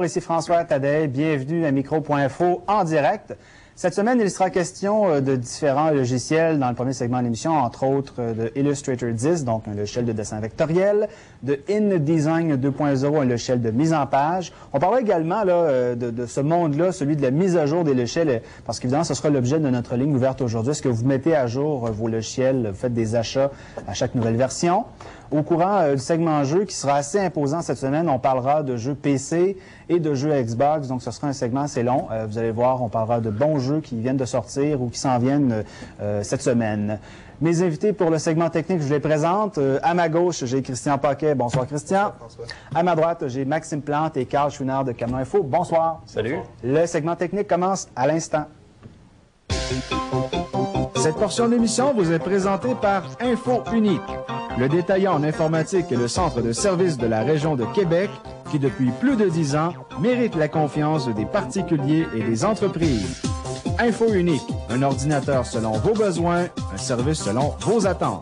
ici François Tadei. Bienvenue à Micro.info en direct. Cette semaine, il sera question de différents logiciels dans le premier segment de l'émission, entre autres de Illustrator 10, donc un logiciel de dessin vectoriel, de InDesign 2.0, un logiciel de mise en page. On parlera également là, de ce monde-là, celui de la mise à jour des logiciels, parce qu'évidemment, ce sera l'objet de notre ligne ouverte aujourd'hui. Est-ce que vous mettez à jour vos logiciels, vous faites des achats à chaque nouvelle version? Au courant du segment jeu qui sera assez imposant cette semaine, on parlera de jeux PC et de jeux Xbox, donc ce sera un segment assez long. Vous allez voir, on parlera de bons jeux qui viennent de sortir ou qui s'en viennent cette semaine. Mes invités pour le segment technique, je vous les présente. À ma gauche, j'ai Christian Paquet. Bonsoir, Christian. Bonsoir, François. À ma droite, j'ai Maxime Plante et Carl Chouinard de Camion Info. Bonsoir. Salut. Le segment technique commence à l'instant. Cette portion de l'émission vous est présentée par Info Unique, le détaillant en informatique et le centre de services de la région de Québec qui, depuis plus de 10 ans, mérite la confiance des particuliers et des entreprises. Info Unique, un ordinateur selon vos besoins, un service selon vos attentes.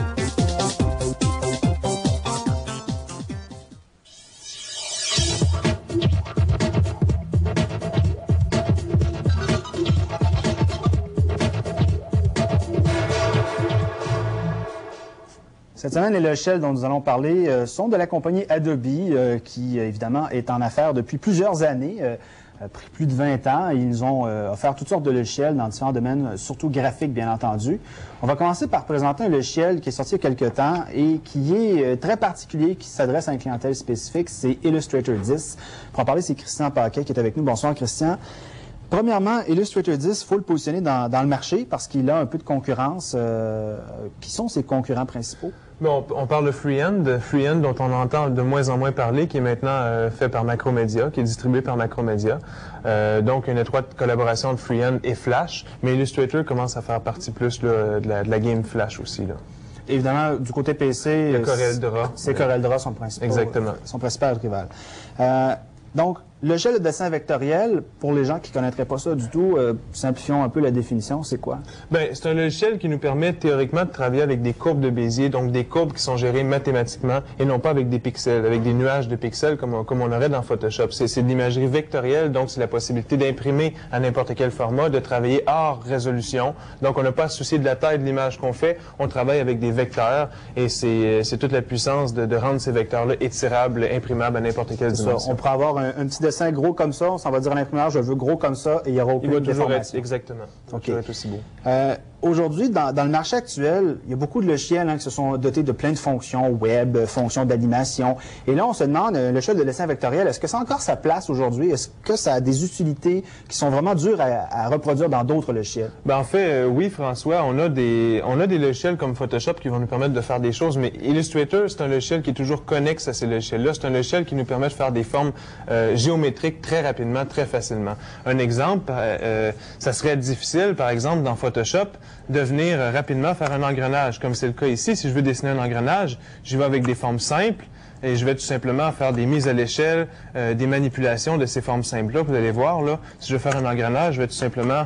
Cette semaine, les logiciels dont nous allons parler sont de la compagnie Adobe, qui, évidemment, est en affaires depuis plusieurs années, pris plus de 20 ans. Ils nous ont offert toutes sortes de logiciels dans différents domaines, surtout graphiques, bien entendu. On va commencer par présenter un logiciel qui est sorti il y a quelque temps et qui est très particulier, qui s'adresse à une clientèle spécifique, c'est Illustrator 10. Pour en parler, c'est Christian Paquet qui est avec nous. Bonsoir, Christian. Premièrement, Illustrator 10, il faut le positionner dans le marché parce qu'il a un peu de concurrence. Qui sont ses concurrents principaux? Bon, on parle de Freehand dont on entend de moins en moins parler, qui est maintenant fait par Macromedia, qui est distribué par Macromedia. Donc, une étroite collaboration de Freehand et Flash, mais Illustrator commence à faire partie plus là, de la game Flash aussi, là. Évidemment, du côté PC, CorelDRAW. C'est CorelDRAW son principal rival. Donc, le logiciel de dessin vectoriel, pour les gens qui ne connaîtraient pas ça du tout, simplifions un peu la définition, c'est quoi? Bien, c'est un logiciel qui nous permet théoriquement de travailler avec des courbes de Bézier, donc des courbes qui sont gérées mathématiquement et non pas avec des pixels, avec des nuages de pixels comme on aurait dans Photoshop. C'est de l'imagerie vectorielle, donc c'est la possibilité d'imprimer à n'importe quel format, de travailler hors résolution. Donc on n'a pas à se soucier de la taille de l'image qu'on fait, on travaille avec des vecteurs et c'est toute la puissance de rendre ces vecteurs-là étirables, imprimables à n'importe quelle dimension. On pourrait avoir un petit dessin gros comme ça, on s'en va dire à l'imprimeur, je veux gros comme ça, et il n'y aura aucune déformation. Exactement. OK. Ça va être aussi beau. Aujourd'hui, dans le marché actuel, il y a beaucoup de logiciels qui se sont dotés de plein de fonctions web, fonctions d'animation. Et là, on se demande, le logiciel de dessin vectoriel, est-ce que ça a encore sa place aujourd'hui? Est-ce que ça a des utilités qui sont vraiment dures à reproduire dans d'autres logiciels? Ben, en fait, oui, François, on a des logiciels comme Photoshop qui vont nous permettre de faire des choses, mais Illustrator, c'est un logiciel qui est toujours connexe à ces logiciels-là. C'est un logiciel qui nous permet de faire des formes géométriques très rapidement, très facilement. Un exemple, ça serait difficile, par exemple, dans Photoshop, de venir rapidement faire un engrenage, comme c'est le cas ici. Si je veux dessiner un engrenage, j'y vais avec des formes simples et je vais tout simplement faire des mises à l'échelle, des manipulations de ces formes simples-là. Vous allez voir, là, si je veux faire un engrenage, je vais tout simplement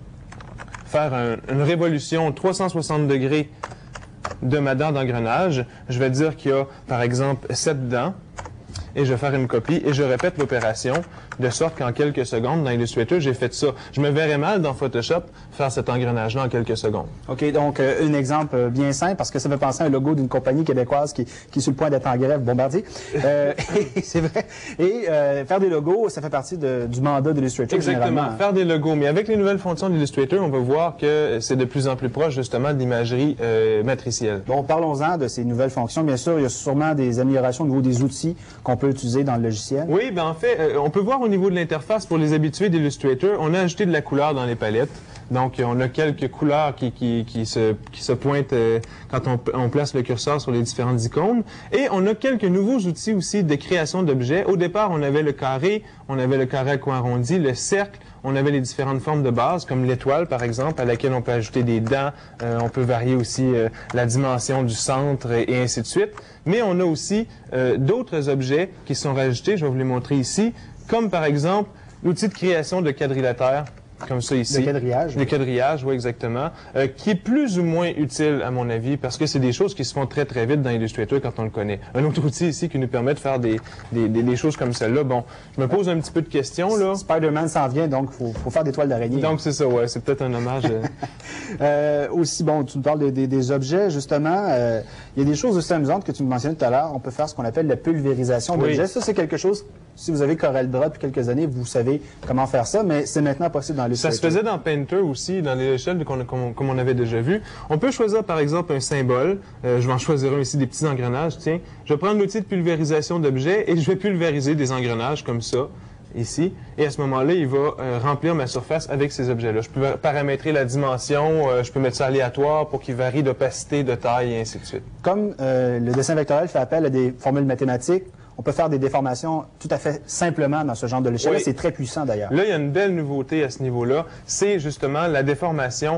faire une révolution 360 degrés de ma dent d'engrenage. Je vais dire qu'il y a, par exemple, 7 dents. Et je vais faire une copie et je répète l'opération de sorte qu'en quelques secondes, dans Illustrator, j'ai fait ça. Je me verrais mal dans Photoshop faire cet engrenage-là en quelques secondes. OK, donc un exemple bien simple, parce que ça fait penser à un logo d'une compagnie québécoise qui est sur le point d'être en grève, Bombardier. C'est vrai. Et faire des logos, ça fait partie du mandat d'Illustrator. Exactement, faire des logos. Mais avec les nouvelles fonctions d'Illustrator, on va voir que c'est de plus en plus proche, justement, de l'imagerie matricielle. Bon, parlons-en de ces nouvelles fonctions. Bien sûr, il y a sûrement des améliorations au niveau des outils qu'on peut utiliser dans le logiciel. Oui, bien en fait, on peut voir au niveau de l'interface, pour les habitués d'Illustrator, on a ajouté de la couleur dans les palettes. Donc, on a quelques couleurs qui se pointent quand on place le curseur sur les différentes icônes. Et on a quelques nouveaux outils aussi de création d'objets. Au départ, on avait le carré à coin arrondi, le cercle, on avait les différentes formes de base, comme l'étoile, par exemple, à laquelle on peut ajouter des dents. On peut varier aussi la dimension du centre et ainsi de suite. Mais on a aussi d'autres objets qui sont rajoutés, je vais vous les montrer ici, comme par exemple l'outil de création de quadrilatère. comme ça ici. Le quadrillage. Le quadrillage, oui, exactement. Qui est plus ou moins utile, à mon avis, parce que c'est des choses qui se font très, très vite dans Illustrator quand on le connaît. Un autre outil ici qui nous permet de faire des choses comme celle-là. Bon, je me pose un petit peu de questions, là. Spider-Man s'en vient, donc faut faire des toiles d'araignée. Donc, c'est ça, ouais. C'est peut-être un hommage. Aussi, bon, tu nous parles des objets, justement. Il y a des choses aussi amusantes que tu me mentionnais tout à l'heure. On peut faire ce qu'on appelle la pulvérisation d'objets. Ça, c'est quelque chose, si vous avez CorelDRAW depuis quelques années, vous savez comment faire ça, mais c'est maintenant possible dans Illustrator. Ça se faisait dans Painter aussi, dans les échelles comme on avait déjà vu. On peut choisir, par exemple, un symbole. Je vais en choisir un ici, des petits engrenages. Tiens, je vais prendre l'outil de pulvérisation d'objets et je vais pulvériser des engrenages comme ça, ici. Et à ce moment-là, il va remplir ma surface avec ces objets-là. Je peux paramétrer la dimension, je peux mettre ça aléatoire pour qu'il varie d'opacité, de taille, et ainsi de suite. Comme le dessin vectoriel fait appel à des formules mathématiques, on peut faire des déformations tout à fait simplement dans ce genre de logiciel. Oui. C'est très puissant d'ailleurs. Là, il y a une belle nouveauté à ce niveau-là. C'est justement la déformation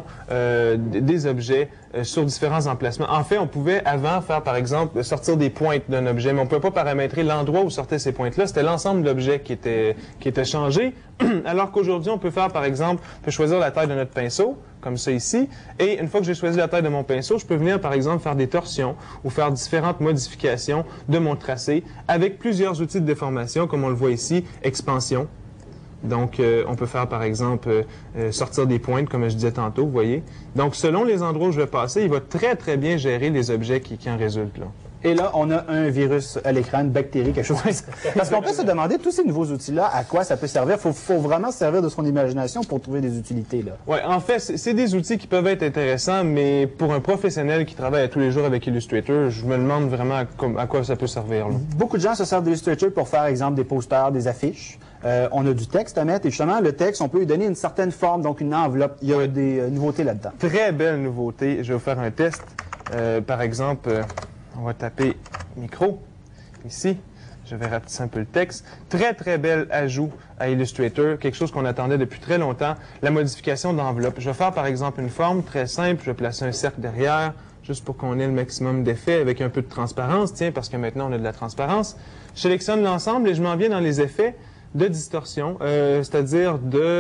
des objets sur différents emplacements. En fait, on pouvait avant faire, par exemple, sortir des pointes d'un objet, mais on ne pouvait pas paramétrer l'endroit où sortaient ces pointes-là. C'était l'ensemble de l'objet qui était changé. Alors qu'aujourd'hui, on peut faire, par exemple, on peut choisir la taille de notre pinceau, comme ça ici, et une fois que j'ai choisi la taille de mon pinceau, je peux venir, par exemple, faire des torsions ou faire différentes modifications de mon tracé avec plusieurs outils de déformation, comme on le voit ici, expansion. Donc, on peut faire, par exemple, sortir des pointes, comme je disais tantôt, vous voyez. Donc, selon les endroits où je vais passer, il va très, très bien gérer les objets qui en résultent, là. Et là, on a un virus à l'écran, une bactérie, quelque chose comme ça. Parce qu'on peut se demander, tous ces nouveaux outils-là, à quoi ça peut servir? Faut vraiment se servir de son imagination pour trouver des utilités, là. Oui, en fait, c'est des outils qui peuvent être intéressants, mais pour un professionnel qui travaille à tous les jours avec Illustrator, je me demande vraiment à quoi ça peut servir, là. Beaucoup de gens se servent d'Illustrator pour faire, exemple, des posters, des affiches. On a du texte à mettre, et justement, le texte, on peut lui donner une certaine forme, donc une enveloppe. Il y a des nouveautés là-dedans. Très belle nouveauté. Je vais vous faire un test. Par exemple, on va taper micro, ici. Je vais rapetisser un peu le texte. Très, très bel ajout à Illustrator, quelque chose qu'on attendait depuis très longtemps, la modification d'enveloppe. Je vais faire, par exemple, une forme très simple. Je vais placer un cercle derrière, juste pour qu'on ait le maximum d'effets avec un peu de transparence. Tiens, parce que maintenant, on a de la transparence. Je sélectionne l'ensemble et je m'en viens dans les effets de distorsion, c'est-à-dire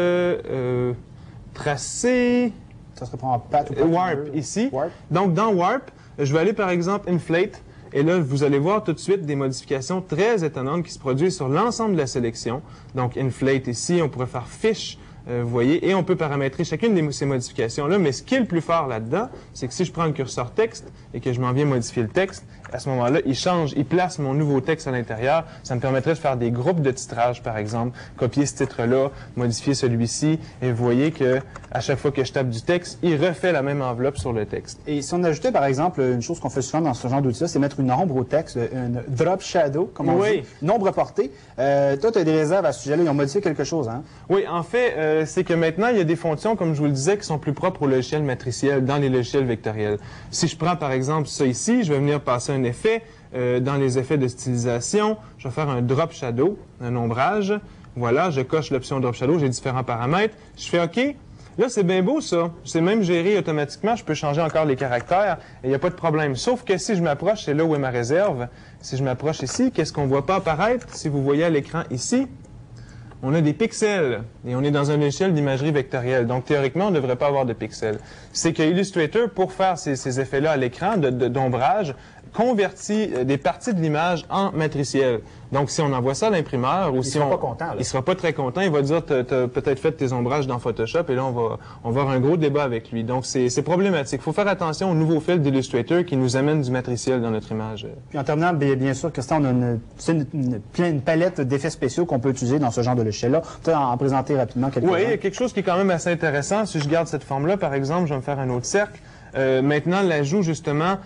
de tracer... Ça se reprend en patte ou pas? Warp, ici. Warp. Donc, dans Warp, je vais aller, par exemple, Inflate. Et là, vous allez voir tout de suite des modifications très étonnantes qui se produisent sur l'ensemble de la sélection. Donc, Inflate ici, on pourrait faire Fish, vous voyez, et on peut paramétrer chacune de ces modifications-là. Mais ce qui est le plus fort là-dedans, c'est que si je prends le curseur texte et que je m'en viens modifier le texte, à ce moment-là, il place mon nouveau texte à l'intérieur. Ça me permettrait de faire des groupes de titrage, par exemple, copier ce titre-là, modifier celui-ci, et vous voyez que à chaque fois que je tape du texte, il refait la même enveloppe sur le texte. Et si on ajoutait, par exemple, une chose qu'on fait souvent dans ce genre d'outil-là, c'est mettre une ombre au texte, une drop shadow, comme on dit, une ombre portée. Toi, tu as des réserves à ce sujet-là. Ils ont modifié quelque chose, hein? Oui, en fait, c'est que maintenant, il y a des fonctions, comme je vous le disais, qui sont plus propres au logiciel matriciel, dans les logiciels vectoriels. Si je prends, par exemple, ça ici, je vais venir passer un effet dans les effets de stylisation. Je vais faire un drop shadow, un ombrage. Voilà, je coche l'option drop shadow, j'ai différents paramètres. Je fais OK. Là, c'est bien beau, ça. C'est même géré automatiquement. Je peux changer encore les caractères et il n'y a pas de problème. Sauf que si je m'approche, c'est là où est ma réserve. Si je m'approche ici, qu'est-ce qu'on ne voit pas apparaître? Si vous voyez à l'écran ici, on a des pixels et on est dans un logiciel d'imagerie vectorielle. Donc, théoriquement, on ne devrait pas avoir de pixels. C'est que Illustrator, pour faire ces effets-là à l'écran d'ombrage, convertit des parties de l'image en matriciel. Donc, si on envoie ça à l'imprimeur ou si on... pas content, là. Il sera pas très content. Il va dire, t'as peut-être fait tes ombrages dans Photoshop et là, on va avoir un gros débat avec lui. Donc, c'est problématique. Il faut faire attention aux nouveaux fils d'Illustrator qui nous amènent du matriciel dans notre image. Puis en terminant, bien sûr, Christian, on a une palette d'effets spéciaux qu'on peut utiliser dans ce genre de logiciel-là. Tu peux en présenter rapidement quelques-uns. Oui, il y a quelque chose qui est quand même assez intéressant. Si je garde cette forme-là, par exemple, je vais me faire un autre cercle. Maintenant, l'ajout, justement,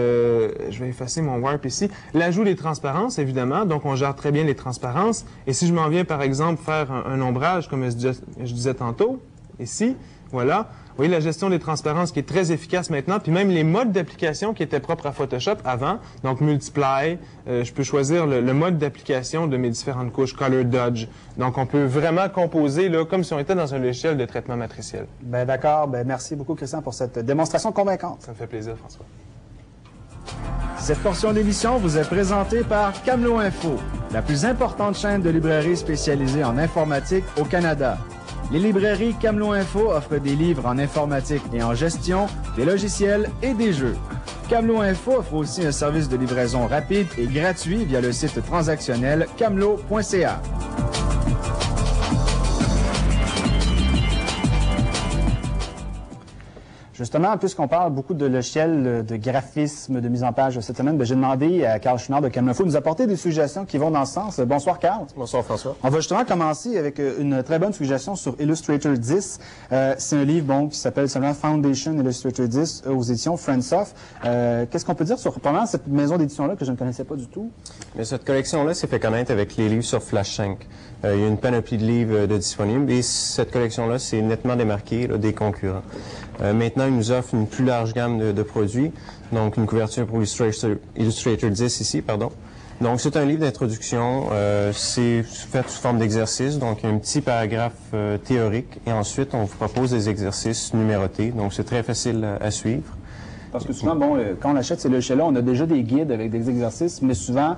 je vais effacer mon Warp ici. L'ajout des transparences, évidemment. Donc, on gère très bien les transparences. Et si je m'en viens, par exemple, faire un ombrage, comme je disais tantôt, ici, voilà. Vous voyez la gestion des transparences qui est très efficace maintenant, puis même les modes d'application qui étaient propres à Photoshop avant, donc Multiply, je peux choisir le mode d'application de mes différentes couches, Color Dodge. Donc on peut vraiment composer là, comme si on était dans un logiciel de traitement matriciel. Ben d'accord, merci beaucoup Christian pour cette démonstration convaincante. Ça me fait plaisir, François. Cette portion d'émission vous est présentée par Camelot Info, la plus importante chaîne de librairies spécialisée en informatique au Canada. Les librairies Camelot Info offrent des livres en informatique et en gestion, des logiciels et des jeux. Camelot Info offre aussi un service de livraison rapide et gratuit via le site transactionnel camelot.ca. Justement, puisqu'on parle beaucoup de logiciels de graphisme, de mise en page cette semaine, j'ai demandé à Carl Chouinard de Camelot Info de nous apporter des suggestions qui vont dans ce sens. Bonsoir, Carl. Bonsoir, François. On va justement commencer avec une très bonne suggestion sur Illustrator 10. C'est un livre qui s'appelle simplement Foundation Illustrator 10 aux éditions Friendsoft. Qu'est-ce qu'on peut dire sur pendant cette maison d'édition-là que je ne connaissais pas du tout? Mais cette collection-là s'est fait connaître avec les livres sur Flash 5. Il y a une panoplie de livres disponibles et cette collection-là s'est nettement démarquée des concurrents. Maintenant, il nous offre une plus large gamme de produits, donc une couverture pour Illustrator 10 ici, pardon. Donc, c'est un livre d'introduction, c'est fait sous forme d'exercice, donc un petit paragraphe théorique, et ensuite, on vous propose des exercices numérotés, donc c'est très facile à suivre. Parce que souvent, quand on achète ces logiciels-là, on a déjà des guides avec des exercices, mais souvent,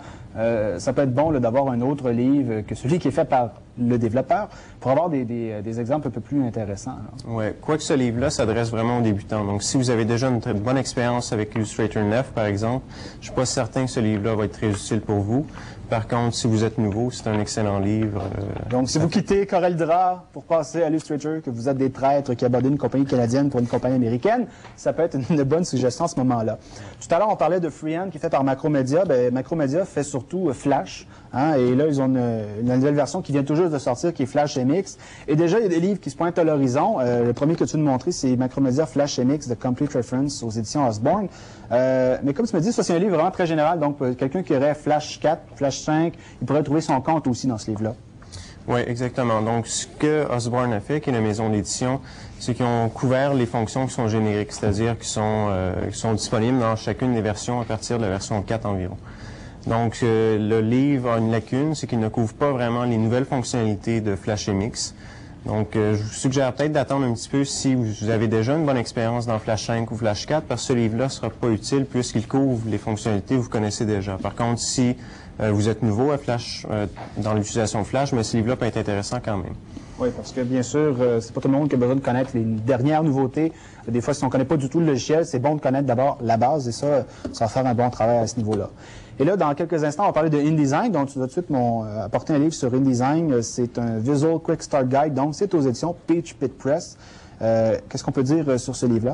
ça peut être bon d'avoir un autre livre que celui qui est fait par le développeur pour avoir des exemples un peu plus intéressants. Oui, quoique ce livre-là s'adresse vraiment aux débutants. Donc, si vous avez déjà une très bonne expérience avec Illustrator 9, par exemple, je ne suis pas certain que ce livre-là va être très utile pour vous. Par contre, si vous êtes nouveau, c'est un excellent livre. Donc, si vous quittez CorelDRAW pour passer à Illustrator, que vous êtes des traîtres qui abandonnent une compagnie canadienne pour une compagnie américaine, ça peut être une bonne suggestion à ce moment-là. Tout à l'heure, on parlait de Freehand qui est fait par Macromedia. Macromedia fait surtout Flash. Et là, ils ont une nouvelle version qui vient tout juste de sortir, qui est Flash MX. Et déjà, il y a des livres qui se pointent à l'horizon. Le premier que tu nous montrais, c'est Macromedia Flash MX de Complete Reference aux éditions Osborne. Mais comme tu me dis, ça, c'est un livre vraiment très général. Donc, quelqu'un qui aurait Flash 4, Flash 5, il pourrait trouver son compte aussi dans ce livre-là. Oui, exactement. Donc, ce que Osborne a fait, qui est la maison d'édition, c'est qu'ils ont couvert les fonctions qui sont génériques, c'est-à-dire qui sont disponibles dans chacune des versions à partir de la version 4 environ. Donc, le livre a une lacune, c'est qu'il ne couvre pas vraiment les nouvelles fonctionnalités de Flash MX. Donc, je vous suggère peut-être d'attendre un petit peu si vous avez déjà une bonne expérience dans Flash 5 ou Flash 4, parce que ce livre-là ne sera pas utile puisqu'il couvre les fonctionnalités que vous connaissez déjà. Par contre, si vous êtes nouveau à Flash, dans l'utilisation de Flash, mais ce livre-là peut être intéressant quand même. Oui, parce que bien sûr, c'est pas tout le monde qui a besoin de connaître les dernières nouveautés. Des fois, si on ne connaît pas du tout le logiciel, c'est bon de connaître d'abord la base et ça va faire un bon travail à ce niveau-là. Et là, dans quelques instants, on va parler de InDesign. Donc, tu vas tout de suite apporter un livre sur InDesign. C'est un Visual Quick Start Guide. Donc, c'est aux éditions Peach Pit Press. Qu'est-ce qu'on peut dire sur ce livre-là?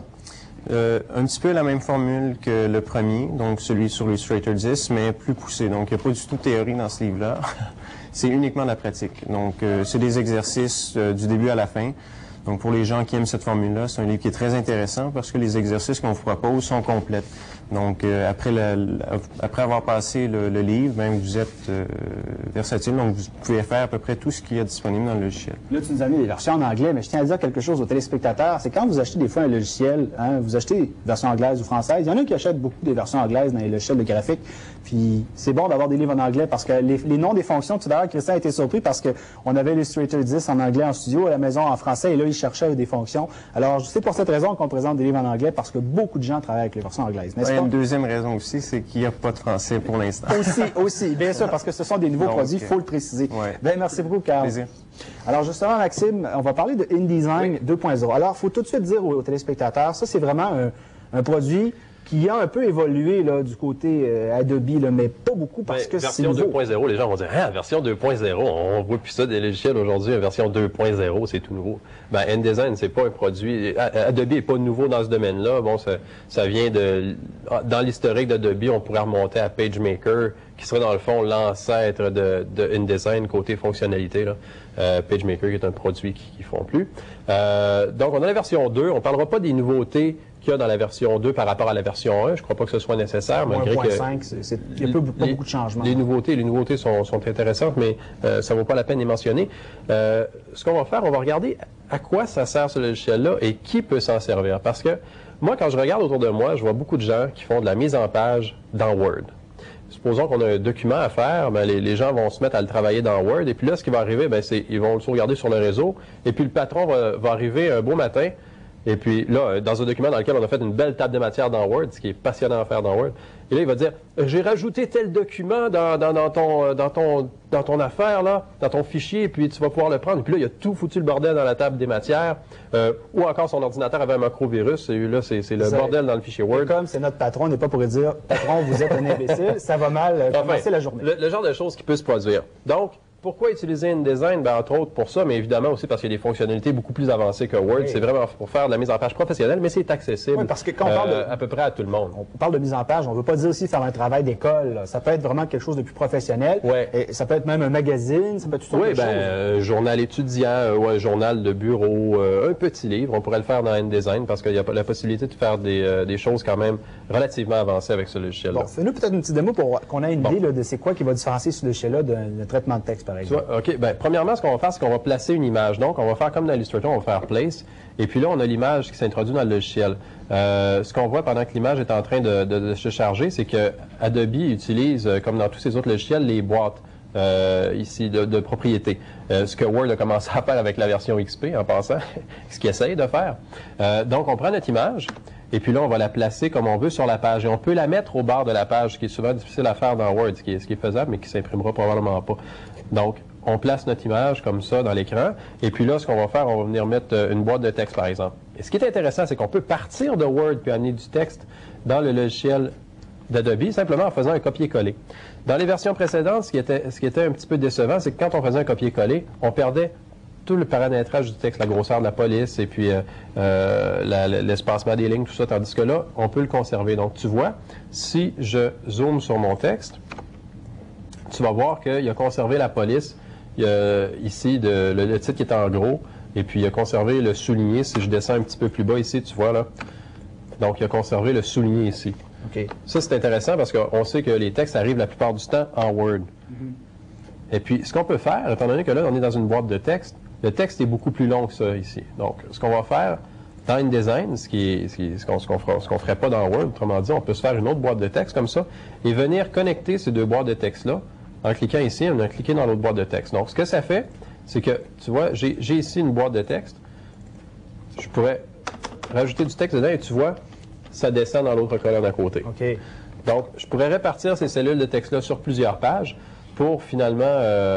Un petit peu la même formule que le premier, donc celui sur Illustrator 10, mais plus poussé. Donc, il n'y a pas du tout de théorie dans ce livre-là. C'est uniquement de la pratique. Donc, c'est des exercices du début à la fin. Donc, pour les gens qui aiment cette formule-là, c'est un livre qui est très intéressant parce que les exercices qu'on vous propose sont complets. Donc, après avoir passé le livre, ben, vous êtes versatile, donc vous pouvez faire à peu près tout ce qu'il y a disponible dans le logiciel. Là, tu nous as mis les versions en anglais, mais je tiens à dire quelque chose aux téléspectateurs. C'est quand vous achetez des fois un logiciel, vous achetez version anglaise ou française, il y en a qui achètent beaucoup des versions anglaises dans les logiciels de graphique. Puis, c'est bon d'avoir des livres en anglais parce que les noms des fonctions, tout à l'heure, Christian a été surpris parce qu'on avait Illustrator 10 en anglais en studio, à la maison en français, et là, il cherchait des fonctions. Alors, c'est pour cette raison qu'on présente des livres en anglais parce que beaucoup de gens travaillent avec les versions anglaises, n'est-ce pas? Une deuxième raison aussi, c'est qu'il n'y a pas de français pour l'instant. Aussi, bien sûr, parce que ce sont des nouveaux produits, il faut le préciser. Ouais. Bien, merci beaucoup, Carl. Plaisir. Alors, justement, Maxime, on va parler de InDesign 2.0. Alors, il faut tout de suite dire aux téléspectateurs, ça, c'est vraiment un produit qui a un peu évolué là, du côté Adobe, là, mais pas beaucoup parce que c'est nouveau. Version 2.0, les gens vont dire « Ah, version 2.0, on voit plus ça des logiciels aujourd'hui, une version 2.0, c'est tout nouveau. » Ben, InDesign, c'est pas un produit... Adobe est pas nouveau dans ce domaine-là. Bon, ça vient de... Dans l'historique d'Adobe, on pourrait remonter à PageMaker, qui serait dans le fond l'ancêtre de InDesign côté fonctionnalité. Là. PageMaker qui est un produit qu'ils font plus. Donc, on a la version 2. On parlera pas des nouveautés qu'il y a dans la version 2 par rapport à la version 1. Je crois pas que ce soit nécessaire, malgré que... 1.5, il n'y a pas beaucoup de changements. Les nouveautés sont intéressantes, mais ça vaut pas la peine de les mentionner. Ce qu'on va faire, on va regarder à quoi ça sert ce logiciel-là et qui peut s'en servir. Parce que moi, quand je regarde autour de moi, je vois beaucoup de gens qui font de la mise en page dans Word. Supposons qu'on a un document à faire, ben les gens vont se mettre à le travailler dans Word, et puis là, ce qui va arriver, ben ils vont le sauvegarder sur le réseau, et puis le patron va arriver un beau matin, Et puis là, dans un document dans lequel on a fait une belle table de matière dans Word, ce qui est passionnant à faire dans Word, et là, il va dire, j'ai rajouté tel document dans ton affaire, là, dans ton fichier, et puis tu vas pouvoir le prendre. Et puis là, il a tout foutu le bordel dans la table des matières, ou encore son ordinateur avait un macrovirus, et là, c'est le bordel dans le fichier Word. Et comme c'est notre patron, on n'est pas pour lui dire, patron, vous êtes un imbécile, ça va mal commencer la journée. Le genre de choses qui peut se produire. Donc, pourquoi utiliser InDesign? Ben, entre autres pour ça, mais évidemment aussi parce qu'il y a des fonctionnalités beaucoup plus avancées que Word. Oui. C'est vraiment pour faire de la mise en page professionnelle, mais c'est accessible parce que quand on parle à peu près à tout le monde. On parle de mise en page, on ne veut pas dire aussi faire un travail d'école. Ça peut être vraiment quelque chose de plus professionnel. Ouais. Et ça peut être même un magazine, ça peut être tout autre chose. Journal étudiant ou un journal de bureau, un petit livre, on pourrait le faire dans InDesign parce qu'il y a la possibilité de faire des choses quand même relativement avancées avec ce logiciel-là. Bon, fais-nous peut-être une petite démo pour qu'on ait une idée là, de c'est quoi qui va différencier ce logiciel-là d'un traitement de texte, par exemple. OK. Ben, premièrement, ce qu'on va faire, c'est qu'on va placer une image. Donc, on va faire comme dans Illustrator, on va faire Place. Et puis là, on a l'image qui s'introduit dans le logiciel. Ce qu'on voit pendant que l'image est en train de se charger, c'est que Adobe utilise, comme dans tous ces autres logiciels, les boîtes ici de propriété. Ce que Word a commencé à faire avec la version XP, en passant, ce qu'il essaye de faire. Donc, on prend notre image. Et puis là, on va la placer comme on veut sur la page. Et on peut la mettre au bord de la page, ce qui est souvent difficile à faire dans Word, ce qui est faisable, mais qui s'imprimera probablement pas. Donc, on place notre image comme ça dans l'écran. Et puis là, ce qu'on va faire, on va venir mettre une boîte de texte, par exemple. Et ce qui est intéressant, c'est qu'on peut partir de Word puis amener du texte dans le logiciel d'Adobe, simplement en faisant un copier-coller. Dans les versions précédentes, ce qui était un petit peu décevant, c'est que quand on faisait un copier-coller, on perdait tout le paramétrage du texte, la grosseur de la police et puis l'espacement des lignes, tout ça, tandis que là, on peut le conserver. Donc, tu vois, si je zoome sur mon texte, tu vas voir qu'il a conservé la police. Il y a ici le titre qui est en gros, et puis il a conservé le souligné. Si je descends un petit peu plus bas ici, tu vois là. Donc, il a conservé le souligné ici. Okay. Ça, c'est intéressant parce qu'on sait que les textes arrivent la plupart du temps en Word. Et puis, ce qu'on peut faire, étant donné que là, on est dans une boîte de texte, le texte est beaucoup plus long que ça ici. Donc, ce qu'on va faire dans InDesign, ce qu'on ferait pas dans Word, autrement dit, on peut se faire une autre boîte de texte comme ça et venir connecter ces deux boîtes de texte-là. En cliquant ici, on a cliqué dans l'autre boîte de texte. Donc, ce que ça fait, c'est que, tu vois, j'ai ici une boîte de texte. Je pourrais rajouter du texte dedans et tu vois, ça descend dans l'autre colonne à côté. Okay. Donc, je pourrais répartir ces cellules de texte-là sur plusieurs pages pour finalement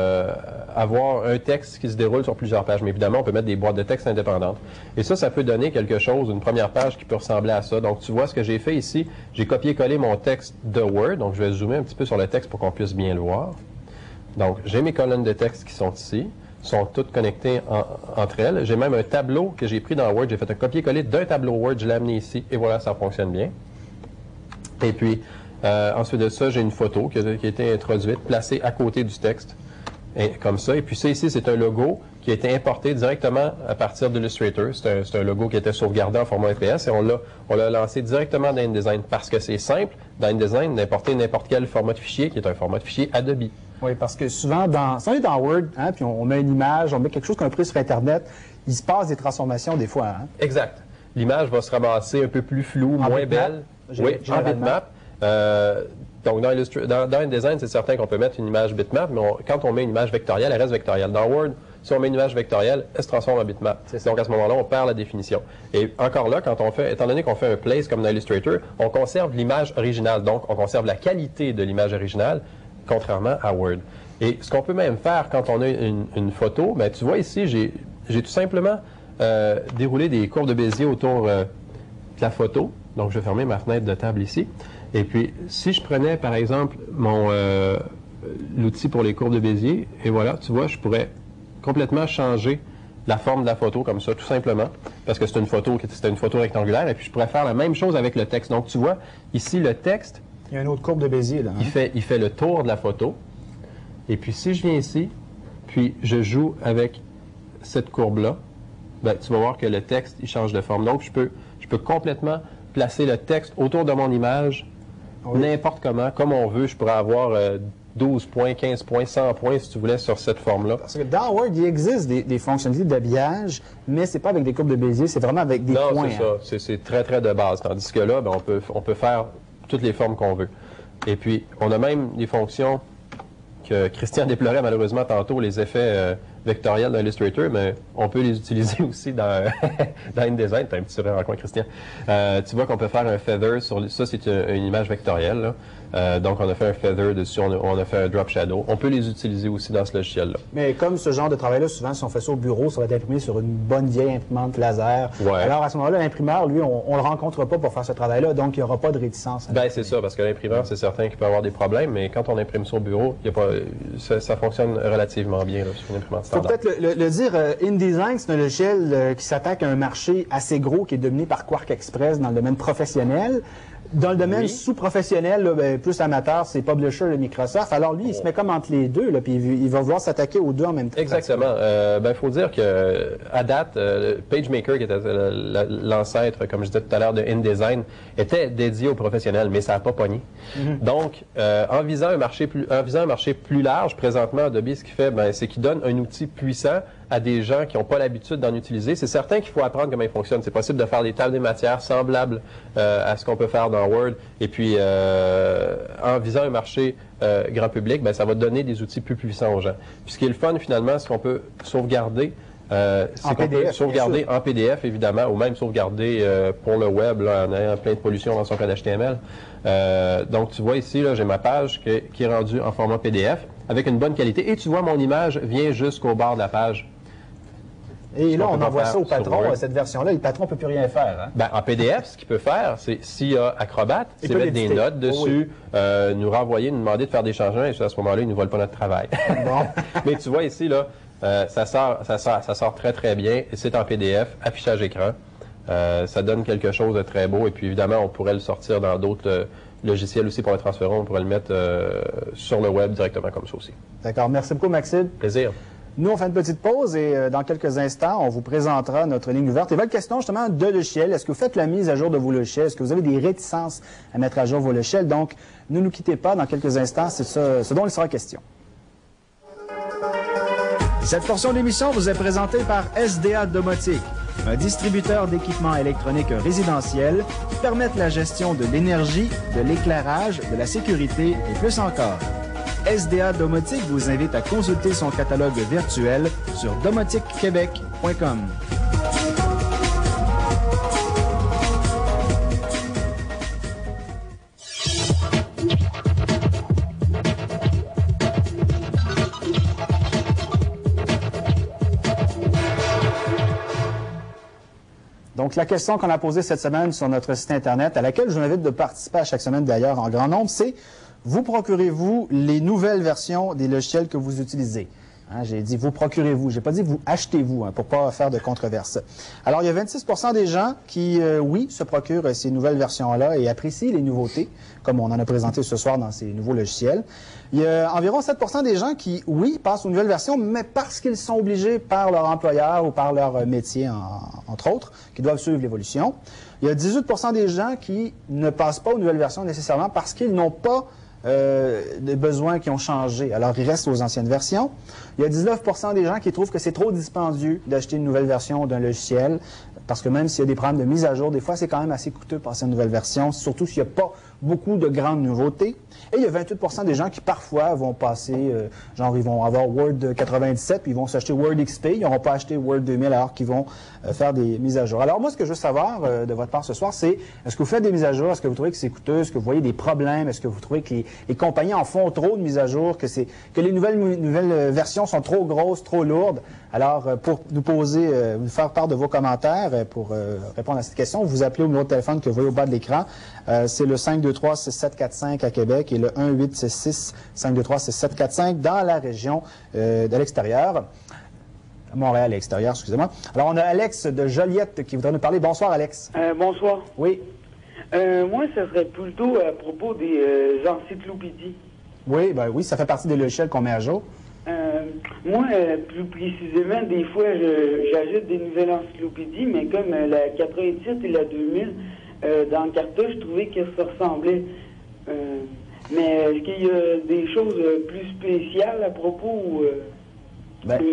avoir un texte qui se déroule sur plusieurs pages. Mais évidemment, on peut mettre des boîtes de texte indépendantes. Et ça peut donner quelque chose, une première page qui peut ressembler à ça. Donc, tu vois ce que j'ai fait ici. J'ai copié-collé mon texte de Word. Donc, je vais zoomer un petit peu sur le texte pour qu'on puisse bien le voir. Donc, j'ai mes colonnes de texte qui sont ici. Sont toutes connectées entre elles. J'ai même un tableau que j'ai pris dans Word. J'ai fait un copier-coller d'un tableau Word. Je l'ai amené ici. Et voilà, ça fonctionne bien. Et puis, ensuite de ça, j'ai une photo qui a été introduite, placée à côté du texte, et, comme ça. Et puis ça ici, c'est un logo qui a été importé directement à partir d'Illustrator. C'est un logo qui était sauvegardé en format EPS et on l'a lancé directement dans InDesign parce que c'est simple, dans InDesign, d'importer n'importe quel format de fichier qui est un format de fichier Adobe. Oui, parce que souvent, si on est dans Word, hein, puis on met une image, on met quelque chose qu'on a pris sur Internet, il se passe des transformations des fois. Hein? Exact. L'image va se ramasser un peu plus floue, moins belle. Oui, en bitmap. Donc, dans InDesign, c'est certain qu'on peut mettre une image bitmap, mais quand on met une image vectorielle, elle reste vectorielle. Dans Word, si on met une image vectorielle, elle se transforme en bitmap. Donc, à ce moment-là, on perd la définition. Et encore là, étant donné qu'on fait un place comme dans Illustrator, on conserve l'image originale. Donc, on conserve la qualité de l'image originale, contrairement à Word. Et ce qu'on peut même faire quand on a une photo, ben, tu vois ici, j'ai tout simplement déroulé des courbes de Bézier autour de la photo. Donc, je vais fermer ma fenêtre de table ici. Et puis, si je prenais, par exemple, l'outil pour les courbes de Bézier, et voilà, tu vois, je pourrais complètement changer la forme de la photo comme ça, tout simplement, parce que c'était une photo rectangulaire, et puis je pourrais faire la même chose avec le texte. Donc, tu vois, ici, le texte... Il y a une autre courbe de Bézier, là. Hein? Il fait le tour de la photo. Et puis, si je viens ici, puis je joue avec cette courbe-là, ben, tu vas voir que le texte, il change de forme. Donc, je peux complètement placer le texte autour de mon image, n'importe comment, comme on veut. Je pourrais avoir 12 points, 15 points, 100 points, si tu voulais, sur cette forme-là. Parce que dans Word, il existe des fonctionnalités d'habillage, mais c'est pas avec des courbes de Bézier, c'est vraiment avec des points. Non, c'est ça. C'est très, très de base. Tandis que là, ben, on peut faire toutes les formes qu'on veut. Et puis, on a même des fonctions que Christian déplorait malheureusement tantôt, les effets vectorielles dans Illustrator, mais on peut les utiliser aussi dans, dans InDesign. T'as un petit sourire en coin, Christian. Tu vois qu'on peut faire un feather sur ça, c'est une image vectorielle, là. Donc, on a fait un feather dessus, on a fait un drop shadow. On peut les utiliser aussi dans ce logiciel-là. Mais comme ce genre de travail-là, souvent, si on fait ça au bureau, ça va être imprimé sur une bonne vieille imprimante laser. Ouais. Alors, à ce moment-là, l'imprimeur, lui, on le rencontre pas pour faire ce travail-là, donc il n'y aura pas de réticence. Ben, c'est ça, parce que l'imprimeur, c'est certain qu'il peut avoir des problèmes, mais quand on imprime ça au bureau, il y a pas, ça fonctionne relativement bien là, sur une imprimante Il faut standard. peut-être le dire, InDesign, c'est un logiciel qui s'attaque à un marché assez gros qui est dominé par Quark Express dans le domaine professionnel. Dans le domaine sous-professionnel, là, ben, plus amateur, c'est Publisher de Microsoft. Alors lui, il se met comme entre les deux, là, puis il va vouloir s'attaquer aux deux en même temps. Exactement. Ben, faut dire que à date, PageMaker, qui était l'ancêtre, comme je disais tout à l'heure, de InDesign, était dédié aux professionnels, mais ça n'a pas pogné. Donc, en visant un marché plus large, présentement, Adobe, ce qu'il fait, ben, c'est qu'il donne un outil puissant à des gens qui n'ont pas l'habitude d'en utiliser. C'est certain qu'il faut apprendre comment il fonctionne. C'est possible de faire des tables des matières semblables à ce qu'on peut faire dans Word. Et puis, en visant un marché grand public, ben, ça va donner des outils plus puissants aux gens. Puis ce qui est le fun, finalement, c'est qu'on peut sauvegarder. C'est qu'on peut sauvegarder en PDF, évidemment, ou même sauvegarder pour le web, là, en ayant plein de pollution dans son code HTML. Donc, tu vois ici, là, j'ai ma page qui est rendue en format PDF avec une bonne qualité. Et tu vois, mon image vient jusqu'au bord de la page. Et là, on envoie ça au patron, cette version-là. Le patron ne peut plus rien faire. Hein? Ben, en PDF, ce qu'il peut faire, c'est s'il y a Acrobat, c'est mettre des notes dessus, nous renvoyer, nous demander de faire des changements, et à ce moment-là, il ne nous vole pas notre travail. Bon. Mais tu vois ici, là, ça sort très, très bien. C'est en PDF, affichage écran. Ça donne quelque chose de très beau. Et puis, évidemment, on pourrait le sortir dans d'autres logiciels aussi pour le transférer. On pourrait le mettre sur le web directement comme ça aussi. D'accord. Merci beaucoup, Maxime. Plaisir. Nous, on fait une petite pause et dans quelques instants, on vous présentera notre ligne ouverte. Et votre question, justement, de logiciels. Est-ce que vous faites la mise à jour de vos logiciels? Est-ce que vous avez des réticences à mettre à jour vos logiciels? Donc, ne nous quittez pas. Dans quelques instants, c'est ce dont il sera question. Cette portion de l'émission vous est présentée par SDA Domotique, un distributeur d'équipements électroniques résidentiels qui permettent la gestion de l'énergie, de l'éclairage, de la sécurité et plus encore. SDA Domotique vous invite à consulter son catalogue virtuel sur domotiquequebec.com. Donc, la question qu'on a posée cette semaine sur notre site Internet, à laquelle je vous invite de participer à chaque semaine d'ailleurs en grand nombre, c'est: vous procurez-vous les nouvelles versions des logiciels que vous utilisez? Hein, j'ai dit vous procurez-vous, j'ai pas dit vous achetez-vous, hein, pour pas faire de controverse. Alors, il y a 26% des gens qui, oui, se procurent ces nouvelles versions-là et apprécient les nouveautés, comme on en a présenté ce soir dans ces nouveaux logiciels. Il y a environ 7% des gens qui, oui, passent aux nouvelles versions, mais parce qu'ils sont obligés par leur employeur ou par leur métier, entre autres, qui doivent suivre l'évolution. Il y a 18% des gens qui ne passent pas aux nouvelles versions nécessairement parce qu'ils n'ont pas des besoins qui ont changé. Alors, ils restent aux anciennes versions. Il y a 19% des gens qui trouvent que c'est trop dispendieux d'acheter une nouvelle version d'un logiciel, parce que même s'il y a des problèmes de mise à jour, des fois, c'est quand même assez coûteux de passer à une nouvelle version, surtout s'il n'y a pas beaucoup de grandes nouveautés. Et il y a 28% des gens qui, parfois, vont passer, genre, ils vont avoir Word 97, puis ils vont s'acheter Word XP, ils n'auront pas acheté Word 2000 alors qu'ils vont faire des mises à jour. Alors, moi, ce que je veux savoir de votre part ce soir, c'est: est-ce que vous faites des mises à jour? Est-ce que vous trouvez que c'est coûteux? Est-ce que vous voyez des problèmes? Est-ce que vous trouvez que les compagnies en font trop de mises à jour, que les nouvelles versions sont trop grosses, trop lourdes? Alors, pour nous faire part de vos commentaires, pour répondre à cette question, vous appelez au numéro de téléphone que vous voyez au bas de l'écran. C'est le 523-6745 à Québec et le 1-866-523-6745 dans la région de l'extérieur. Montréal à l'extérieur, excusez-moi. Alors, on a Alex de Joliette qui voudrait nous parler. Bonsoir, Alex. Bonsoir. Oui. Moi, ça serait plutôt à propos des encyclopédies. Oui, ben oui, ça fait partie des logiciels qu'on met à jour. Moi, plus précisément, des fois, j'ajoute des nouvelles encyclopédies, mais comme la 87 et la 2000, dans le cartouche, je trouvais qu'elles se ressemblaient. Mais est-ce qu'il y a des choses plus spéciales à propos? Ben,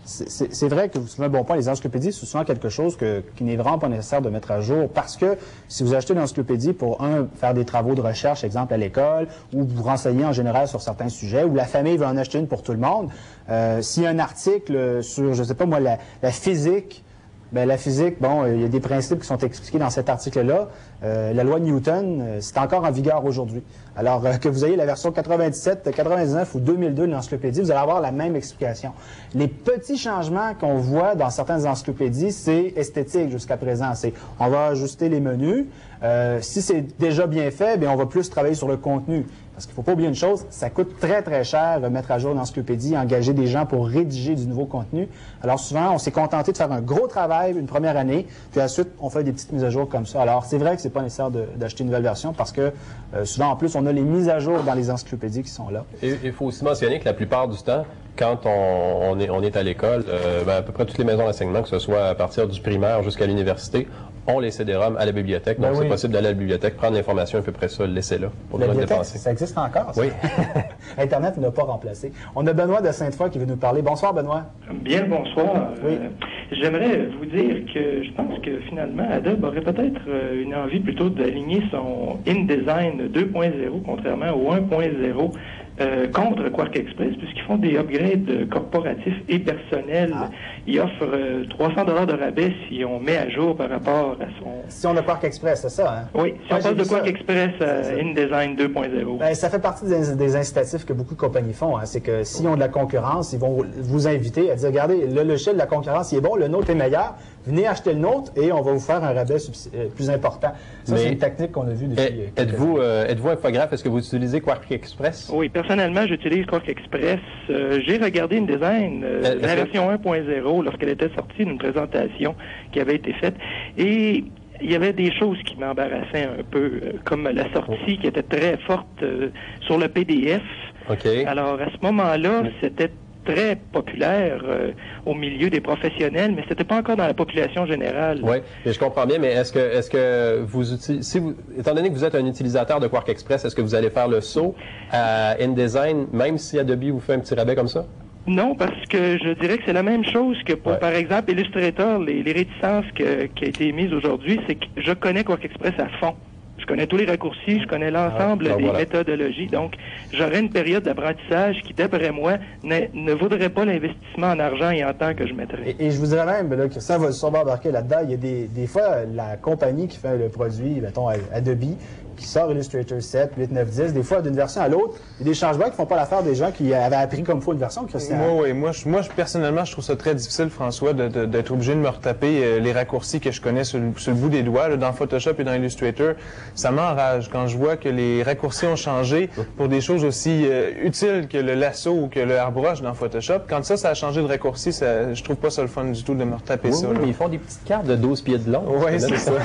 c'est vrai que vous soulevez un bon point. Les encyclopédies, c'est souvent quelque chose qui n'est vraiment pas nécessaire de mettre à jour parce que si vous achetez une encyclopédie pour, faire des travaux de recherche, exemple à l'école, ou vous renseigner en général sur certains sujets, ou la famille veut en acheter une pour tout le monde, s'il y a un article sur, je sais pas moi, la physique, la physique, bon, il y a des principes qui sont expliqués dans cet article-là. La loi de Newton, c'est encore en vigueur aujourd'hui. Alors, que vous ayez la version 97, 99 ou 2002 de l'encyclopédie, vous allez avoir la même explication. Les petits changements qu'on voit dans certaines encyclopédies, c'est esthétique jusqu'à présent. C'est, on va ajuster les menus. Si c'est déjà bien fait, bien, on va plus travailler sur le contenu. Parce qu'il ne faut pas oublier une chose, ça coûte très, très cher de mettre à jour une encyclopédie, engager des gens pour rédiger du nouveau contenu. Alors souvent, on s'est contenté de faire un gros travail une première année, puis ensuite, on fait des petites mises à jour comme ça. Alors, c'est vrai que c'est pas nécessaire d'acheter une nouvelle version parce que souvent, en plus, on a les mises à jour dans les encyclopédies qui sont là. Et il faut aussi mentionner que la plupart du temps, quand on est à l'école, à peu près toutes les maisons d'enseignement, que ce soit à partir du primaire jusqu'à l'université, ont les CD-ROM à la bibliothèque. Donc, c'est possible d'aller à la bibliothèque, prendre l'information à peu près ça, le laisser là. Pour la bibliothèque, ça existe encore, ça? Oui. Internet n'a pas remplacé. On a Benoît de Sainte-Foy qui veut nous parler. Bonsoir, Benoît. Bien le bonsoir. Oui. J'aimerais vous dire que je pense que finalement, Adobe aurait peut-être une envie plutôt d'aligner son InDesign 2.0, contrairement au 1.0, contre Quark Express, puisqu'ils font des upgrades corporatifs et personnels. Ils offrent 300 $ de rabais si on met à jour par rapport à son... Si on a Quark Express, c'est ça, hein? Oui, si on passe de Quark Express à InDesign 2.0. Ben, ça fait partie des incitatifs que beaucoup de compagnies font. Hein. C'est que s'ils ont de la concurrence, ils vont vous inviter à dire, regardez, le logiciel de la concurrence, il est bon, le nôtre est meilleur, venez acheter le nôtre et on va vous faire un rabais plus important. Ça, c'est une technique qu'on a vue depuis... Êtes-vous infographe? Est-ce que vous utilisez Quark Express? Oui, personnellement, j'utilise Quark Express. J'ai regardé InDesign, la version 1.0, lorsqu'elle était sortie d'une présentation qui avait été faite. Et il y avait des choses qui m'embarrassaient un peu, comme la sortie qui était très forte sur le PDF. Okay. Alors, à ce moment-là, c'était très populaire au milieu des professionnels, mais c'était pas encore dans la population générale. Oui, je comprends bien, mais est-ce que vous utilisez, étant donné que vous êtes un utilisateur de Quark Express, est-ce que vous allez faire le saut à InDesign, même si Adobe vous fait un petit rabais comme ça? Non, parce que je dirais que c'est la même chose que pour, par exemple, Illustrator, les réticences qui a été émises aujourd'hui, c'est que je connais Quark Express à fond. Je connais tous les raccourcis, je connais l'ensemble des méthodologies. Donc, j'aurais une période d'apprentissage qui, d'après moi, ne vaudrait pas l'investissement en argent et en temps que je mettrais. Et je vous dirais même, là, que ça va sûrement embarquer là-dedans. Il y a des fois, la compagnie qui fait le produit, mettons Adobe, qui sort Illustrator 7, 8, 9, 10, des fois, d'une version à l'autre, il y a des changements qui font pas l'affaire des gens qui avaient appris comme faut une version, Christian. Oui, moi, personnellement, je trouve ça très difficile, François, d'être obligé de me retaper les raccourcis que je connais sur le bout des doigts, là, dans Photoshop et dans Illustrator. Ça m'enrage quand je vois que les raccourcis ont changé pour des choses aussi utiles que le lasso ou que le airbrush dans Photoshop. Quand ça a changé de raccourci, je trouve pas ça le fun du tout de me retaper ça. Oui, ils font des petites cartes de 12 pieds de long. Oui, c'est ça.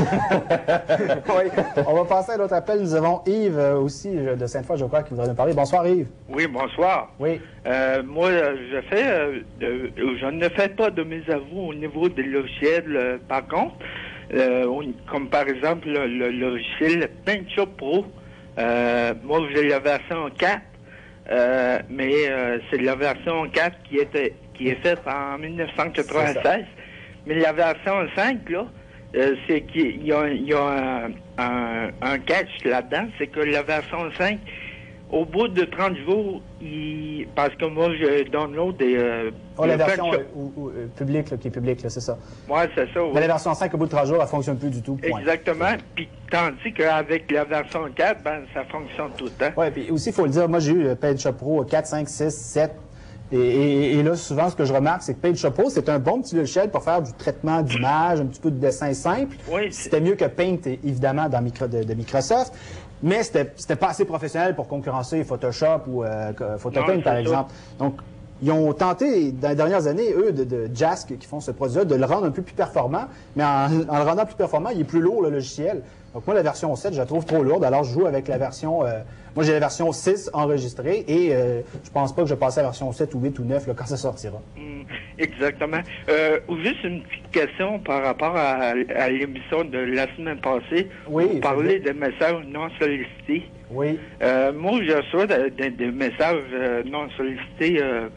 Oui. On va passer à l'autre appel. Nous avons Yves aussi de Sainte-Foy, je crois, qui voudrait nous parler. Bonsoir, Yves. Oui, bonsoir. Oui. Moi, je ne fais pas de mise à jour au niveau des logiciels, par contre. Comme par exemple le logiciel PaintShop Pro. Moi, j'ai la version 4, mais c'est la version 4 qui est faite en 1996. Mais la version 5, là, c'est qu'il y a un catch là-dedans, c'est que la version 5, au bout de 30 jours, parce que moi, je download des... la version publique, là, qui est publique, c'est ça. Oui, c'est ça. Oui. Mais la version 5, au bout de 30 jours, elle ne fonctionne plus du tout. Point. Exactement. Puis, tandis qu'avec la version 4, ça fonctionne tout le temps. Oui, puis aussi, il faut le dire, moi, j'ai eu le PaintShop Pro 4, 5, 6, 7... Et là, souvent, ce que je remarque, c'est que PaintShop Pro, c'est un bon petit logiciel pour faire du traitement d'images, un petit peu de dessin simple. Oui, c'était mieux que Paint, évidemment, de Microsoft. Mais c'était pas assez professionnel pour concurrencer Photoshop ou Photopaint, par exemple. Donc, ils ont tenté, dans les dernières années, eux, de Jask, qui font ce produit-là, de le rendre un peu plus performant. Mais en le rendant plus performant, il est plus lourd, le logiciel. Donc, moi, la version 7, je la trouve trop lourde. Alors, je joue avec la version... moi, j'ai la version 6 enregistrée et je pense pas que je vais passer à la version 7 ou 8 ou 9 là, quand ça sortira. Exactement. Juste une petite question par rapport à l'émission de la semaine passée. Oui. Vous parlez de messages non sollicités. Oui. Moi, je reçois des messages non sollicités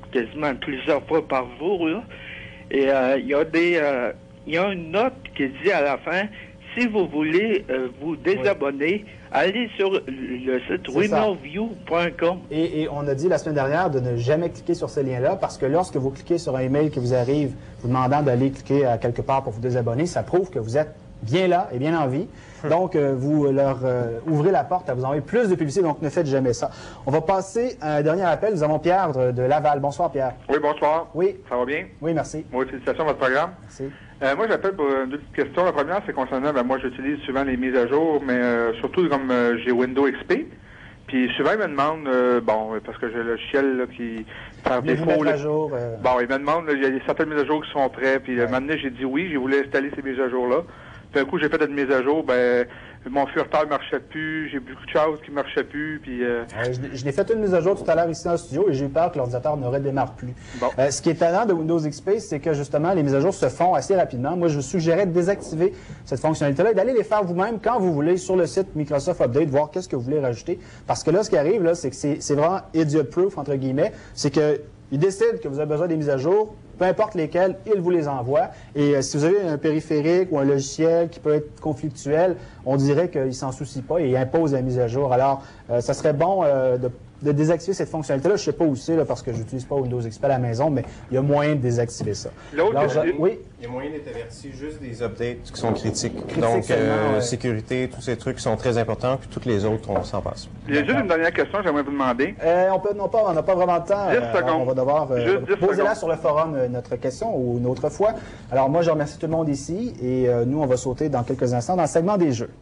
quasiment plusieurs fois par jour, là. Et il y a une note qui dit à la fin, si vous voulez vous désabonner, allez sur le site winnoview.com. Et on a dit la semaine dernière de ne jamais cliquer sur ce lien-là parce que lorsque vous cliquez sur un email qui vous arrive vous demandant d'aller cliquer à quelque part pour vous désabonner, ça prouve que vous êtes bien là et bien en vie. Donc, vous leur ouvrez la porte à vous envoyer plus de publicité, donc ne faites jamais ça. On va passer à un dernier appel. Nous avons Pierre de Laval. Bonsoir, Pierre. Oui, bonsoir. Oui. Ça va bien? Oui, merci. Moi, félicitations à votre programme. Merci. Moi, j'appelle pour deux petites questions. La première, c'est concernant, moi, j'utilise souvent les mises à jour, mais surtout comme j'ai Windows XP. Puis souvent, ils me demandent, parce que j'ai le logiciel là, qui fait défaut. À jour, Bon, ils me demandent, il y a certaines mises à jour qui sont prêtes. Puis maintenant, j'ai dit oui, j'ai voulu installer ces mises à jour-là. Puis un coup, j'ai fait une mise à jour, mon furteur ne marchait plus, j'ai beaucoup de choses qui ne marchaient plus. Puis, je l'ai fait une mise à jour tout à l'heure ici dans le studio et j'ai eu peur que l'ordinateur ne redémarre plus. Bon. Ce qui est étonnant de Windows XP, c'est que justement, les mises à jour se font assez rapidement. Moi, je vous suggérais de désactiver cette fonctionnalité-là et d'aller les faire vous-même quand vous voulez sur le site Microsoft Update, voir qu'est-ce que vous voulez rajouter. Parce que là, ce qui arrive, là, c'est que c'est vraiment idiot-proof, entre guillemets. C'est qu'il décide que vous avez besoin des mises à jour, peu importe lesquelles, il vous les envoie. Et si vous avez un périphérique ou un logiciel qui peut être conflictuel, on dirait qu'il ne s'en soucie pas et il impose la mise à jour. Alors, ça serait bon de désactiver cette fonctionnalité-là. Je ne sais pas où c'est, parce que je n'utilise pas Windows XP à la maison, mais il y a moyen de désactiver ça. L'autre, oui? Il y a moyen d'être averti juste des updates qui sont critiques. Donc, sécurité, tous ces trucs qui sont très importants, puis toutes les autres, on s'en passe. Il y a juste une dernière question que j'aimerais vous demander. On n'a pas vraiment de temps. 10 secondes. On va devoir poser là secondes. sur le forum notre question ou une autre fois. Alors, moi, je remercie tout le monde ici et nous, on va sauter dans quelques instants dans le segment des jeux.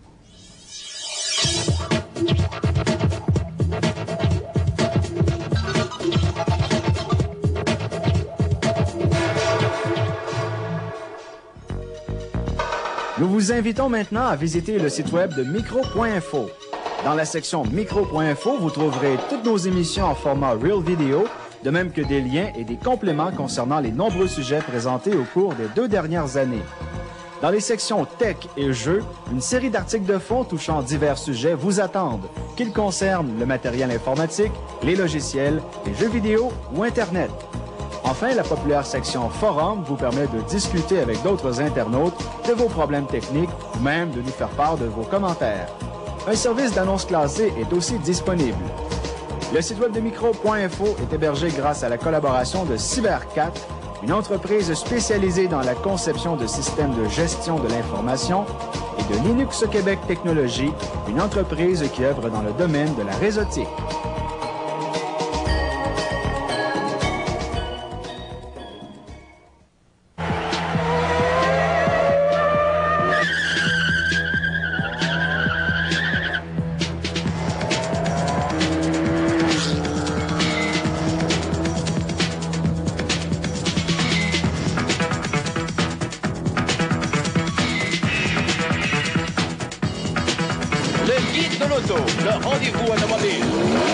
Nous vous invitons maintenant à visiter le site web de micro.info. Dans la section micro.info, vous trouverez toutes nos émissions en format Real Video, de même que des liens et des compléments concernant les nombreux sujets présentés au cours des 2 dernières années. Dans les sections Tech et Jeux, une série d'articles de fond touchant divers sujets vous attendent, qu'ils concernent le matériel informatique, les logiciels, les jeux vidéo ou Internet. Enfin, la populaire section Forum vous permet de discuter avec d'autres internautes de vos problèmes techniques ou même de nous faire part de vos commentaires. Un service d'annonce classée est aussi disponible. Le site web de micro.info est hébergé grâce à la collaboration de Cyber4, une entreprise spécialisée dans la conception de systèmes de gestion de l'information, et de Linux Québec Technologies, une entreprise qui œuvre dans le domaine de la réseautique. Le guide de l'auto, le rendez-vous automobile.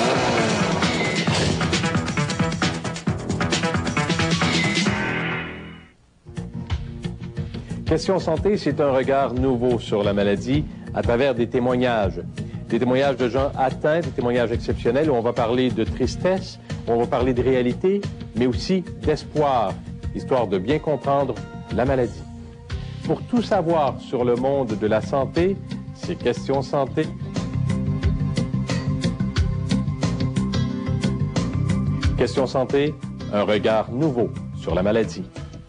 Question santé, c'est un regard nouveau sur la maladie à travers des témoignages. Des témoignages de gens atteints, des témoignages exceptionnels où on va parler de tristesse, où on va parler de réalité, mais aussi d'espoir, histoire de bien comprendre la maladie. Pour tout savoir sur le monde de la santé, c'est Question santé. Question santé, un regard nouveau sur la maladie.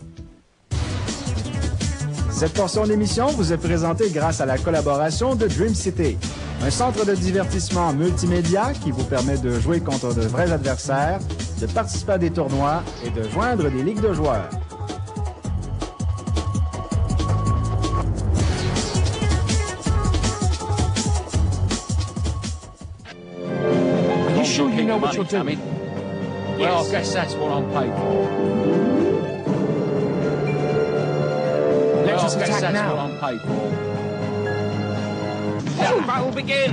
Cette portion d'émission vous est présentée grâce à la collaboration de Dream City, un centre de divertissement multimédia qui vous permet de jouer contre de vrais adversaires, de participer à des tournois et de joindre des ligues de joueurs. You sure you know what you're doing? Well, I guess that's what I'm paid for. Let us attack now. What I'm paid for. Let the battle begin.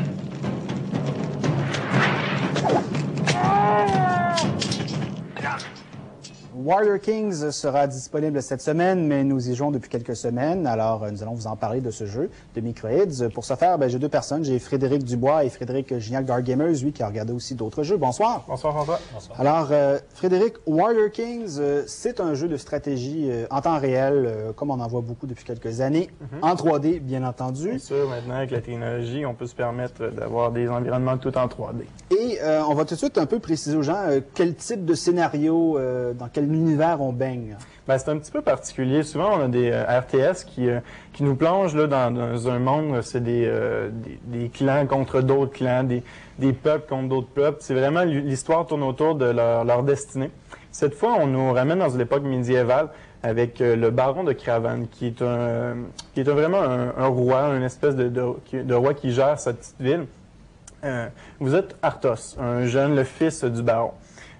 Warrior Kings sera disponible cette semaine, mais nous y jouons depuis quelques semaines. Alors, nous allons vous en parler de ce jeu de Microids. Pour ce faire, j'ai deux personnes. J'ai Frédéric Dubois et Frédéric Gignac d'Argamers, lui, qui a regardé aussi d'autres jeux. Bonsoir. Bonsoir, François. Bonsoir. Alors, Frédéric, Warrior Kings, c'est un jeu de stratégie en temps réel, comme on en voit beaucoup depuis quelques années, en 3D, bien entendu. Bien sûr, maintenant, avec la technologie, on peut se permettre d'avoir des environnements tout en 3D. Et on va tout de suite un peu préciser aux gens quel type de scénario, dans quel univers on baigne. Ben, c'est un petit peu particulier. Souvent, on a des RTS qui nous plongent là, dans un monde, c'est des clans contre d'autres clans, des peuples contre d'autres peuples. C'est vraiment l'histoire tourne autour de leur destinée. Cette fois, on nous ramène dans l'époque médiévale avec le baron de Cravan, qui est vraiment un roi, une espèce de roi qui gère sa petite ville. Vous êtes Arthos, un jeune, le fils du baron.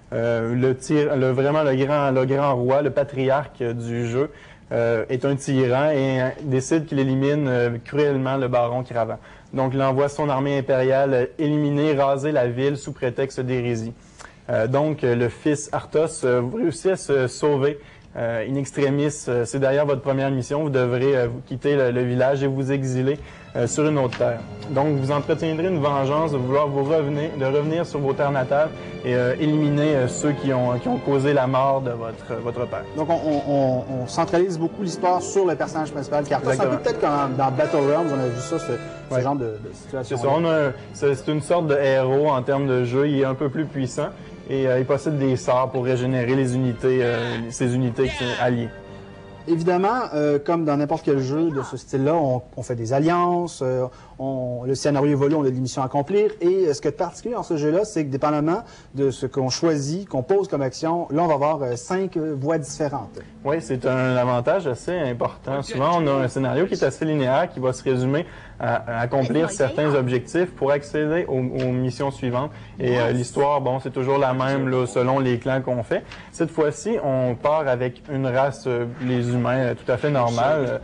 Vraiment le grand roi, le patriarche du jeu, est un tyran et décide qu'il élimine cruellement le baron Cravan. Donc, il envoie son armée impériale éliminer, raser la ville sous prétexte d'hérésie. Donc, le fils Arthos réussit à se sauver. In extremis, c'est d'ailleurs votre première mission. Vous devrez quitter le village et vous exiler sur une autre terre. Donc, vous entretiendrez une vengeance de vouloir revenir sur vos terres natales et éliminer ceux qui ont causé la mort de votre père. Donc, on centralise beaucoup l'histoire sur le personnage principal, car c'est un peu peut-être comme dans Battle Realms, on a vu ça, ce genre de situation. C'est une sorte de héros en termes de jeu. Il est un peu plus puissant. Et il possède des sorts pour régénérer ces unités alliées. Évidemment, comme dans n'importe quel jeu de ce style-là, on fait des alliances, le scénario évolue, on a des missions à accomplir. Et ce qui est particulier dans ce jeu-là, c'est que dépendamment de ce qu'on choisit, qu'on pose comme action, là, on va avoir 5 voies différentes. Oui, c'est un avantage assez important. Souvent, on a un scénario qui est assez linéaire, qui va se résumer à accomplir certains objectifs pour accéder aux missions suivantes. Et l'histoire, bon, c'est toujours la même là, selon les clans qu'on fait. Cette fois-ci, on part avec une race, les humains, tout à fait normale.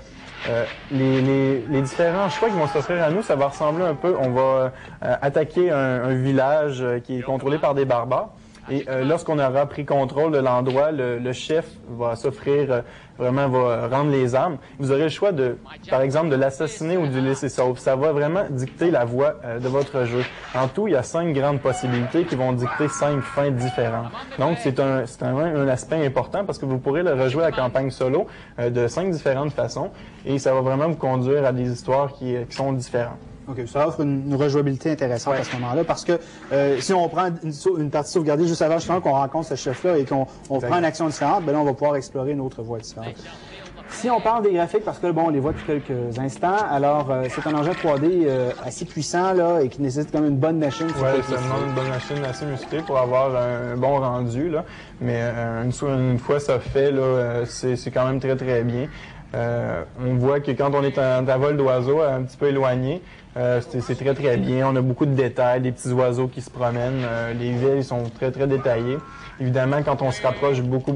Les différents choix qui vont s'offrir à nous, ça va ressembler un peu. On va attaquer un village qui est contrôlé par des barbares. Et lorsqu'on aura pris contrôle de l'endroit, le chef va s'offrir, va rendre les armes. Vous aurez le choix par exemple, de l'assassiner ou de le laisser sauve. Ça va vraiment dicter la voie de votre jeu. En tout, il y a 5 grandes possibilités qui vont dicter 5 fins différentes. Donc, c'est un aspect important parce que vous pourrez rejouer la campagne solo de 5 différentes façons et ça va vraiment vous conduire à des histoires qui sont différentes. OK, ça offre une rejouabilité intéressante à ce moment-là, parce que si on prend une partie sauvegardée juste avant justement qu'on rencontre ce chef-là et qu'on prend une action différente, ben là, on va pouvoir explorer une autre voie différente. Si on parle des graphiques, parce que bon, on les voit depuis quelques instants, alors c'est un engin 3D assez puissant là et qui nécessite quand même une bonne machine. Oui, ça demande une bonne machine assez musclée pour avoir un bon rendu, là. Mais une fois ça fait, là, c'est quand même très, très bien. On voit que quand on est en vol d'oiseaux un petit peu éloigné, c'est très, très bien. On a beaucoup de détails, des petits oiseaux qui se promènent. Les villes sont très, très détaillées. Évidemment, quand on se rapproche beaucoup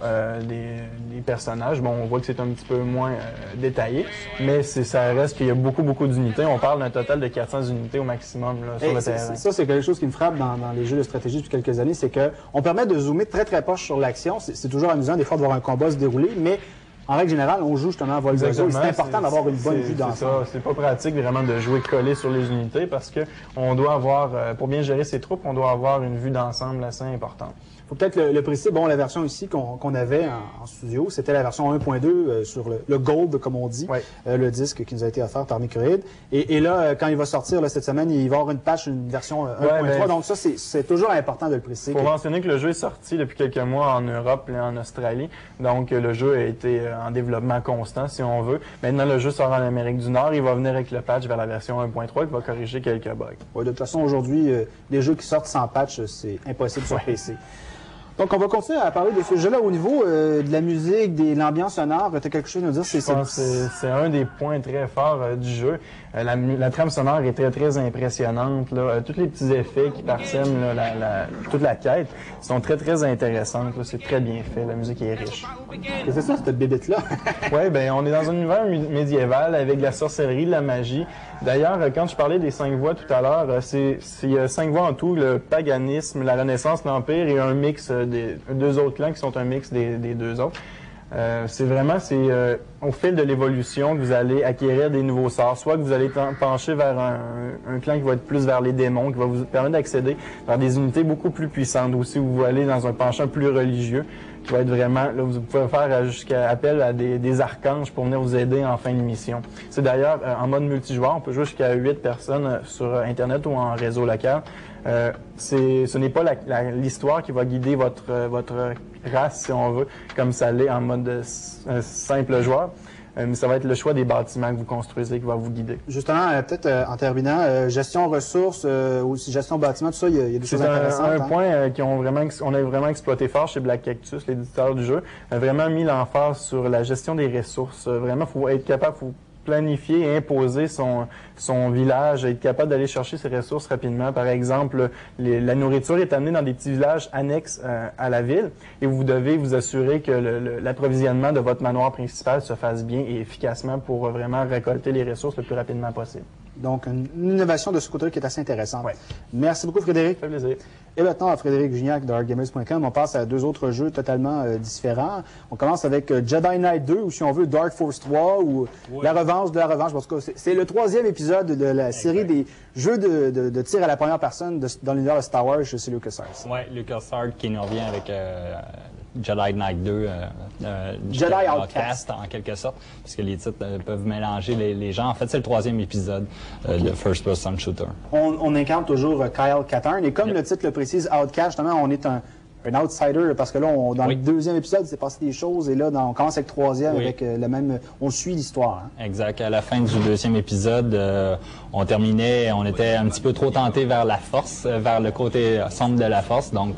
des personnages, bon, on voit que c'est un petit peu moins détaillé, mais ça reste qu'il y a beaucoup d'unités. On parle d'un total de 400 unités au maximum là, sur le terrain. Ça, c'est quelque chose qui me frappe dans les jeux de stratégie depuis quelques années, c'est qu'on permet de zoomer très, très proche sur l'action. C'est toujours amusant des fois de voir un combat se dérouler, mais en règle générale, on joue justement à vol d'oiseau. C'est important d'avoir une bonne vue d'ensemble. C'est pas pratique vraiment de jouer collé sur les unités parce que on doit avoir, pour bien gérer ses troupes, on doit avoir une vue d'ensemble assez importante. Faut peut-être le préciser. Bon, la version ici qu'on avait en studio, c'était la version 1.2 sur le Gold, comme on dit, le disque qui nous a été offert par Microids. Et là, quand il va sortir là, cette semaine, il va y avoir une patch, une version 1.3. Donc ça, c'est toujours important de le préciser. Il faut mentionner que le jeu est sorti depuis quelques mois en Europe et en Australie. Donc le jeu a été en développement constant, si on veut. Maintenant, le jeu sort en Amérique du Nord. Il va venir avec le patch vers la version 1.3 qui va corriger quelques bugs. Ouais, de toute façon, aujourd'hui, les jeux qui sortent sans patch, c'est impossible sur PC. Donc, on va continuer à parler de ce jeu-là au niveau de la musique, de l'ambiance sonore. Tu as quelque chose à nous dire? C'est un des points très forts du jeu. La trame sonore est très, très impressionnante. Là. Tous les petits effets qui parsèment là, toute la quête sont très, très intéressantes. C'est très bien fait. La musique est riche. C'est ça, cette bébête-là? Oui, bien, on est dans un univers médiéval avec de la sorcellerie, de la magie. D'ailleurs, quand je parlais des 5 voies tout à l'heure, c'est 5 voies en tout, le paganisme, la Renaissance, l'Empire et un mix deux autres clans qui sont un mix des deux autres. C'est au fil de l'évolution que vous allez acquérir des nouveaux sorts, soit que vous allez pencher vers un clan qui va être plus vers les démons, qui va vous permettre d'accéder vers des unités beaucoup plus puissantes, ou si vous allez dans un penchant plus religieux, qui va être vraiment, là, vous pouvez faire jusqu'à appel à des archanges pour venir vous aider en fin de mission. C'est d'ailleurs, en mode multijoueur, on peut jouer jusqu'à 8 personnes sur Internet ou en réseau local. Ce n'est pas l'histoire qui va guider votre race, si on veut, comme ça l'est en mode simple joueur. Mais ça va être le choix des bâtiments que vous construisez qui va vous guider. Justement, peut-être en terminant, gestion ressources, aussi gestion bâtiment, tout ça, il y a des choses intéressantes. C'est un point qu'on a vraiment exploité fort chez Black Cactus, l'éditeur du jeu, a vraiment mis l'emphase sur la gestion des ressources. Vraiment, il faut être capable, planifier et imposer son village, être capable d'aller chercher ses ressources rapidement. Par exemple, la nourriture est amenée dans des petits villages annexes à la ville et vous devez vous assurer que l'approvisionnement de votre manoir principal se fasse bien et efficacement pour vraiment récolter les ressources le plus rapidement possible. Donc, une innovation de ce côté qui est assez intéressante. Ouais. Merci beaucoup, Frédéric. Ça fait plaisir. Et maintenant, à Frédéric Gignac de ArtGamers.com, on passe à deux autres jeux totalement différents. On commence avec Jedi Knight 2, ou si on veut, Dark Force 3, ou La Revanche de la Revanche. Parce que c'est le 3e épisode de la série des jeux de tir à la première personne dans l'univers de Star Wars chez LucasArts. Oui, LucasArts qui nous revient avec Jedi Knight 2, Jedi Outcast en quelque sorte, parce que les titres peuvent mélanger les gens. En fait, c'est le 3e épisode de First Person Shooter. On incarne toujours Kyle Katarn, et comme le titre le précise, Outcast, justement, on est un outsider, parce que là, dans le 2e épisode, il s'est passé des choses, et là, on commence avec le 3e, avec le même... On suit l'histoire. Hein. Exact. À la fin du 2e épisode, on était un petit peu trop tenté vers la Force, vers le côté sombre de la Force, donc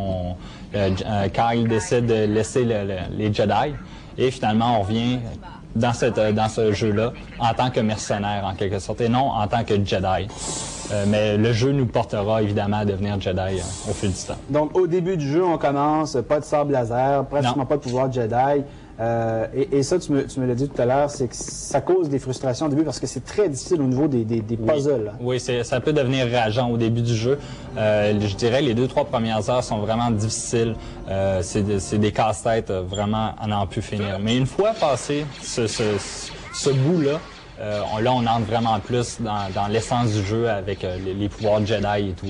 Kyle décide de laisser les Jedi, et finalement, on revient dans ce jeu-là en tant que mercenaire, en quelque sorte, et non en tant que Jedi. Mais le jeu nous portera évidemment à devenir Jedi au fil du temps. Donc, au début du jeu, on commence, pas de sabre laser, pratiquement pas de pouvoir Jedi. Et ça, tu me l'as dit tout à l'heure, c'est que ça cause des frustrations au début parce que c'est très difficile au niveau des puzzles. Oui, ça peut devenir rageant au début du jeu. Je dirais les 2-3 premières heures sont vraiment difficiles. C'est des casse-têtes vraiment à n'en plus finir. Mais une fois passé ce bout-là, là, on entre vraiment plus dans l'essence du jeu avec les pouvoirs Jedi et tout.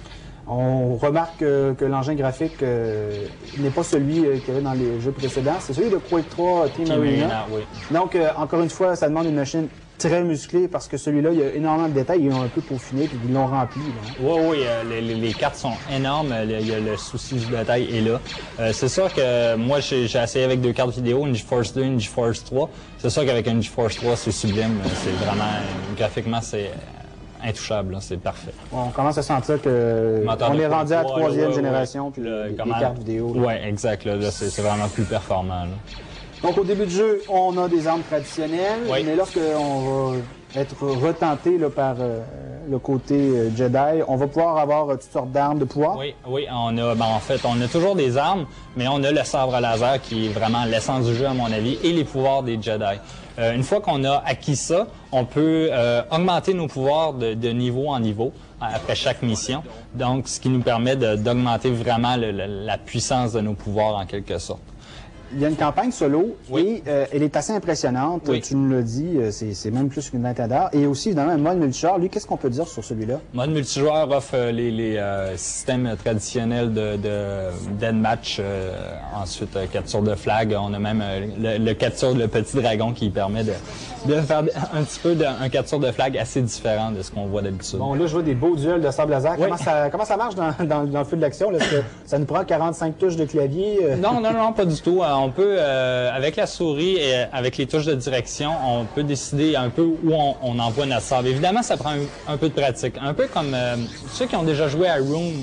On remarque que l'engin graphique n'est pas celui qu'il y avait dans les jeux précédents. C'est celui de Quake 3 Team Arena. Oui. Donc, encore une fois, ça demande une machine très musclée parce que celui-là, il y a énormément de détails. Ils ont un peu peaufiné puis ils l'ont rempli. Oui, les cartes sont énormes. Il y a le souci du détail est là. C'est sûr que moi, j'ai essayé avec 2 cartes vidéo, une GeForce 2 et une GeForce 3. C'est sûr qu'avec une GeForce 3, c'est sublime. C'est vraiment, graphiquement, c'est intouchable, c'est parfait. On commence à sentir que on est rendu à la 3e génération, puis les cartes vidéo. Oui, exact. Là, c'est vraiment plus performant. Là. Donc, au début du jeu, on a des armes traditionnelles, mais lorsqu'on va être retenté par le côté Jedi, on va pouvoir avoir toutes sortes d'armes de pouvoir. Oui, on a toujours des armes, mais on a le sabre laser qui est vraiment l'essence du jeu, à mon avis, et les pouvoirs des Jedi. Une fois qu'on a acquis ça, on peut augmenter nos pouvoirs de niveau en niveau après chaque mission. Donc, ce qui nous permet d'augmenter vraiment la puissance de nos pouvoirs en quelque sorte. Il y a une campagne solo et elle est assez impressionnante. Oui. Tu nous l'as dit, c'est même plus qu'une vingtaine d'heures. Et aussi, évidemment, un mode multijoueur. Lui, qu'est-ce qu'on peut dire sur celui-là? Mode multijoueur offre les systèmes traditionnels de deathmatch. Ensuite, capture de flag. On a même le capture de petit dragon qui permet de faire un petit peu un capture de flag assez différent de ce qu'on voit d'habitude. Bon, là, je vois des beaux duels de sabre laser. Oui. Comment ça marche dans le feu de l'action? Est-ce que ça nous prend 45 touches de clavier? Non, pas du tout. On peut, avec la souris et avec les touches de direction, on peut décider un peu où on envoie notre sabre. Évidemment, ça prend un peu de pratique. Un peu comme ceux qui ont déjà joué à Room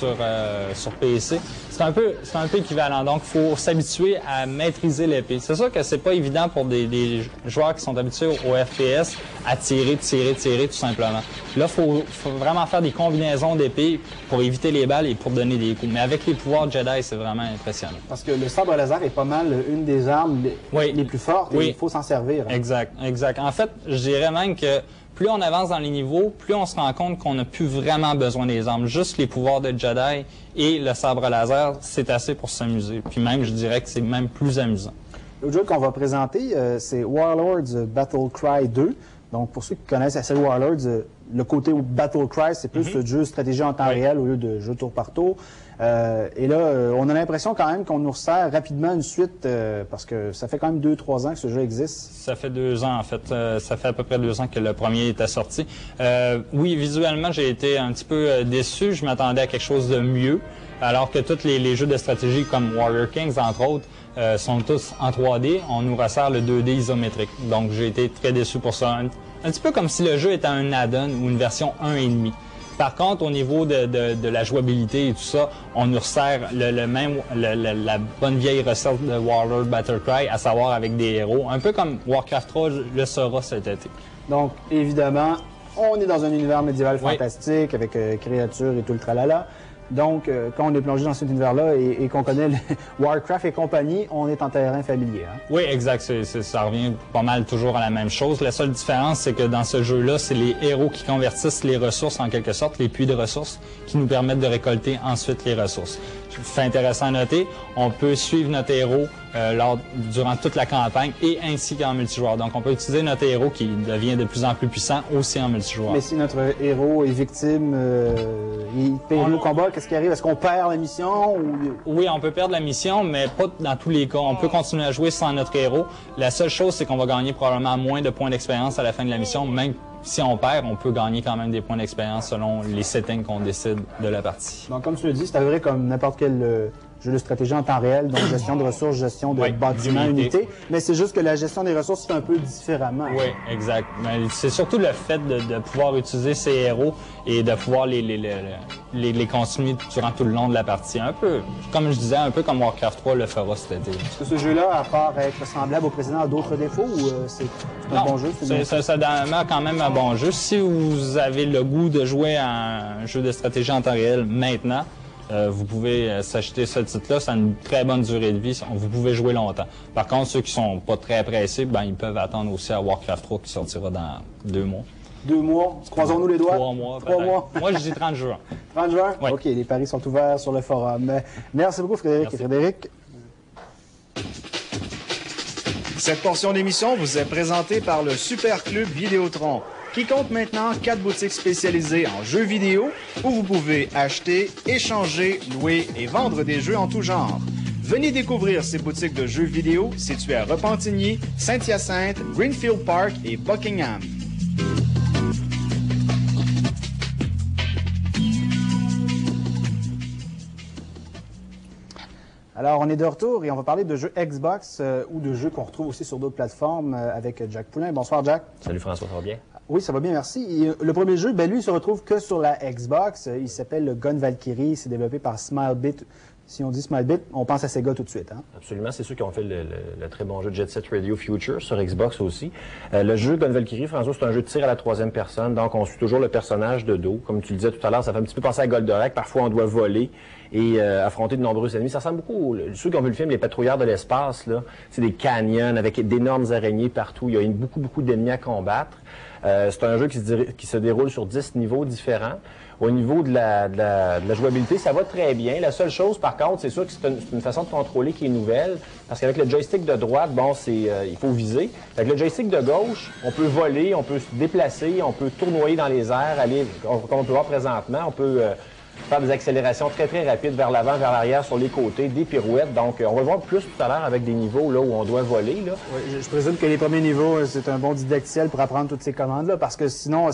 sur PC. C'est un peu équivalent. Donc, il faut s'habituer à maîtriser l'épée. C'est sûr que c'est pas évident pour des joueurs qui sont habitués au FPS à tirer, tout simplement. Là, il faut vraiment faire des combinaisons d'épées pour éviter les balles et pour donner des coups. Mais avec les pouvoirs Jedi, c'est vraiment impressionnant. Parce que le sabre laser est pas mal une des armes les plus fortes et il faut s'en servir. Hein. Exact. En fait, je dirais même que plus on avance dans les niveaux, plus on se rend compte qu'on n'a plus vraiment besoin des armes. Juste les pouvoirs de Jedi et le sabre laser, c'est assez pour s'amuser. Puis même, je dirais que c'est même plus amusant. L'autre jeu qu'on va présenter, c'est Warlords Battle Cry 2. Donc, pour ceux qui connaissent la série Warlords, le côté Battle Cry, c'est plus le jeu de stratégie en temps réel au lieu de jeu tour par tour. Et là, on a l'impression quand même qu'on nous resserre rapidement une suite parce que ça fait quand même 2-3 ans que ce jeu existe. Ça fait 2 ans, en fait. Ça fait à peu près 2 ans que le premier était sorti. Oui, visuellement, j'ai été un petit peu déçu. Je m'attendais à quelque chose de mieux, alors que tous les jeux de stratégie comme Warrior Kings, entre autres, sont tous en 3D. On nous resserre le 2D isométrique. Donc, j'ai été très déçu pour ça. Un petit peu comme si le jeu était un add-on ou une version 1.5. Par contre, au niveau de la jouabilité et tout ça, on nous resserre la bonne vieille recette de Warlord Battle Cry, à savoir avec des héros, un peu comme Warcraft 3 le sera cet été. Donc, évidemment, on est dans un univers médiéval fantastique avec créatures et tout le tralala. Donc, quand on est plongé dans cet univers-là et qu'on connaît le Warcraft et compagnie, on est en terrain familier. Hein? Oui, exact. Ça revient pas mal toujours à la même chose. La seule différence, c'est que dans ce jeu-là, c'est les héros qui convertissent les ressources, en quelque sorte, les puits de ressources, qui nous permettent de récolter ensuite les ressources. C'est intéressant à noter, on peut suivre notre héros durant toute la campagne et ainsi qu'en multijoueur. Donc, on peut utiliser notre héros qui devient de plus en plus puissant aussi en multijoueur. Mais si notre héros est victime, il périt au combat, qu'est-ce qui arrive? Est-ce qu'on perd la mission? Oui, on peut perdre la mission, mais pas dans tous les cas. On peut continuer à jouer sans notre héros. La seule chose, c'est qu'on va gagner probablement moins de points d'expérience à la fin de la mission. Même si on perd, on peut gagner quand même des points d'expérience selon les settings qu'on décide de la partie. Donc, comme tu le dis, c'est à peu près comme n'importe quel jeu de stratégie en temps réel, donc gestion de ressources, gestion de bâtiments, unités. Mais c'est juste que la gestion des ressources, c'est un peu différemment. Oui, exact. Mais c'est surtout le fait de pouvoir utiliser ces héros et de pouvoir les continuer durant tout le long de la partie. Un peu, comme je disais, un peu comme Warcraft 3 le fera cet été. Est-ce que ce jeu-là, à part être semblable au précédent, a d'autres défauts ou c'est un bon jeu? Ça demeure quand même un bon jeu. Si vous avez le goût de jouer à un jeu de stratégie en temps réel maintenant, vous pouvez s'acheter ce titre-là, ça a une très bonne durée de vie, vous pouvez jouer longtemps. Par contre, ceux qui sont pas très pressés, ils peuvent attendre aussi à Warcraft 3 qui sortira dans 2 mois. 2 mois? Croisons-nous les doigts? 3 mois. 3 mois. Moi, je dis 30 juin. 30 juin? Oui. OK, les paris sont ouverts sur le forum. Merci beaucoup, Frédéric. Merci. Et Frédéric. Cette portion d'émission vous est présentée par le Super Club Vidéotron, qui compte maintenant 4 boutiques spécialisées en jeux vidéo où vous pouvez acheter, échanger, louer et vendre des jeux en tout genre. Venez découvrir ces boutiques de jeux vidéo situées à Repentigny, Saint-Hyacinthe, Greenfield Park et Buckingham. Alors, on est de retour et on va parler de jeux Xbox ou de jeux qu'on retrouve aussi sur d'autres plateformes avec Jack Poulin. Bonsoir, Jack. Salut François, ça va bien? Oui, ça va bien, merci. Et le premier jeu, lui, il se retrouve que sur la Xbox. Il s'appelle le Gun Valkyrie. C'est développé par Smilebit. Si on dit Smilebit, on pense à Sega tout de suite. Hein? Absolument, c'est ceux qui ont fait le très bon jeu Jet Set Radio Future sur Xbox aussi. Le jeu Gun Valkyrie, François, c'est un jeu de tir à la 3e personne, donc on suit toujours le personnage de dos. Comme tu le disais tout à l'heure, ça fait un petit peu penser à Goldorak. Parfois, on doit voler et affronter de nombreux ennemis. Ça ressemble beaucoup, ceux qui ont vu le film Les Patrouilleurs de l'espace, là, c'est des canyons avec d'énormes araignées partout. Il y a beaucoup d'ennemis à combattre. C'est un jeu qui se déroule sur 10 niveaux différents. Au niveau de la jouabilité, ça va très bien. La seule chose, par contre, c'est sûr que c'est une façon de contrôler qui est nouvelle, parce qu'avec le joystick de droite, il faut viser. Avec le joystick de gauche, on peut voler, on peut se déplacer, on peut tournoyer dans les airs, aller, comme on peut voir présentement, on peut faire des accélérations très rapides vers l'avant, vers l'arrière, sur les côtés, des pirouettes. Donc, on va le voir plus tout à l'heure avec des niveaux là où on doit voler. Là. Oui, je présume que les premiers niveaux, c'est un bon didacticiel pour apprendre toutes ces commandes-là, parce que sinon,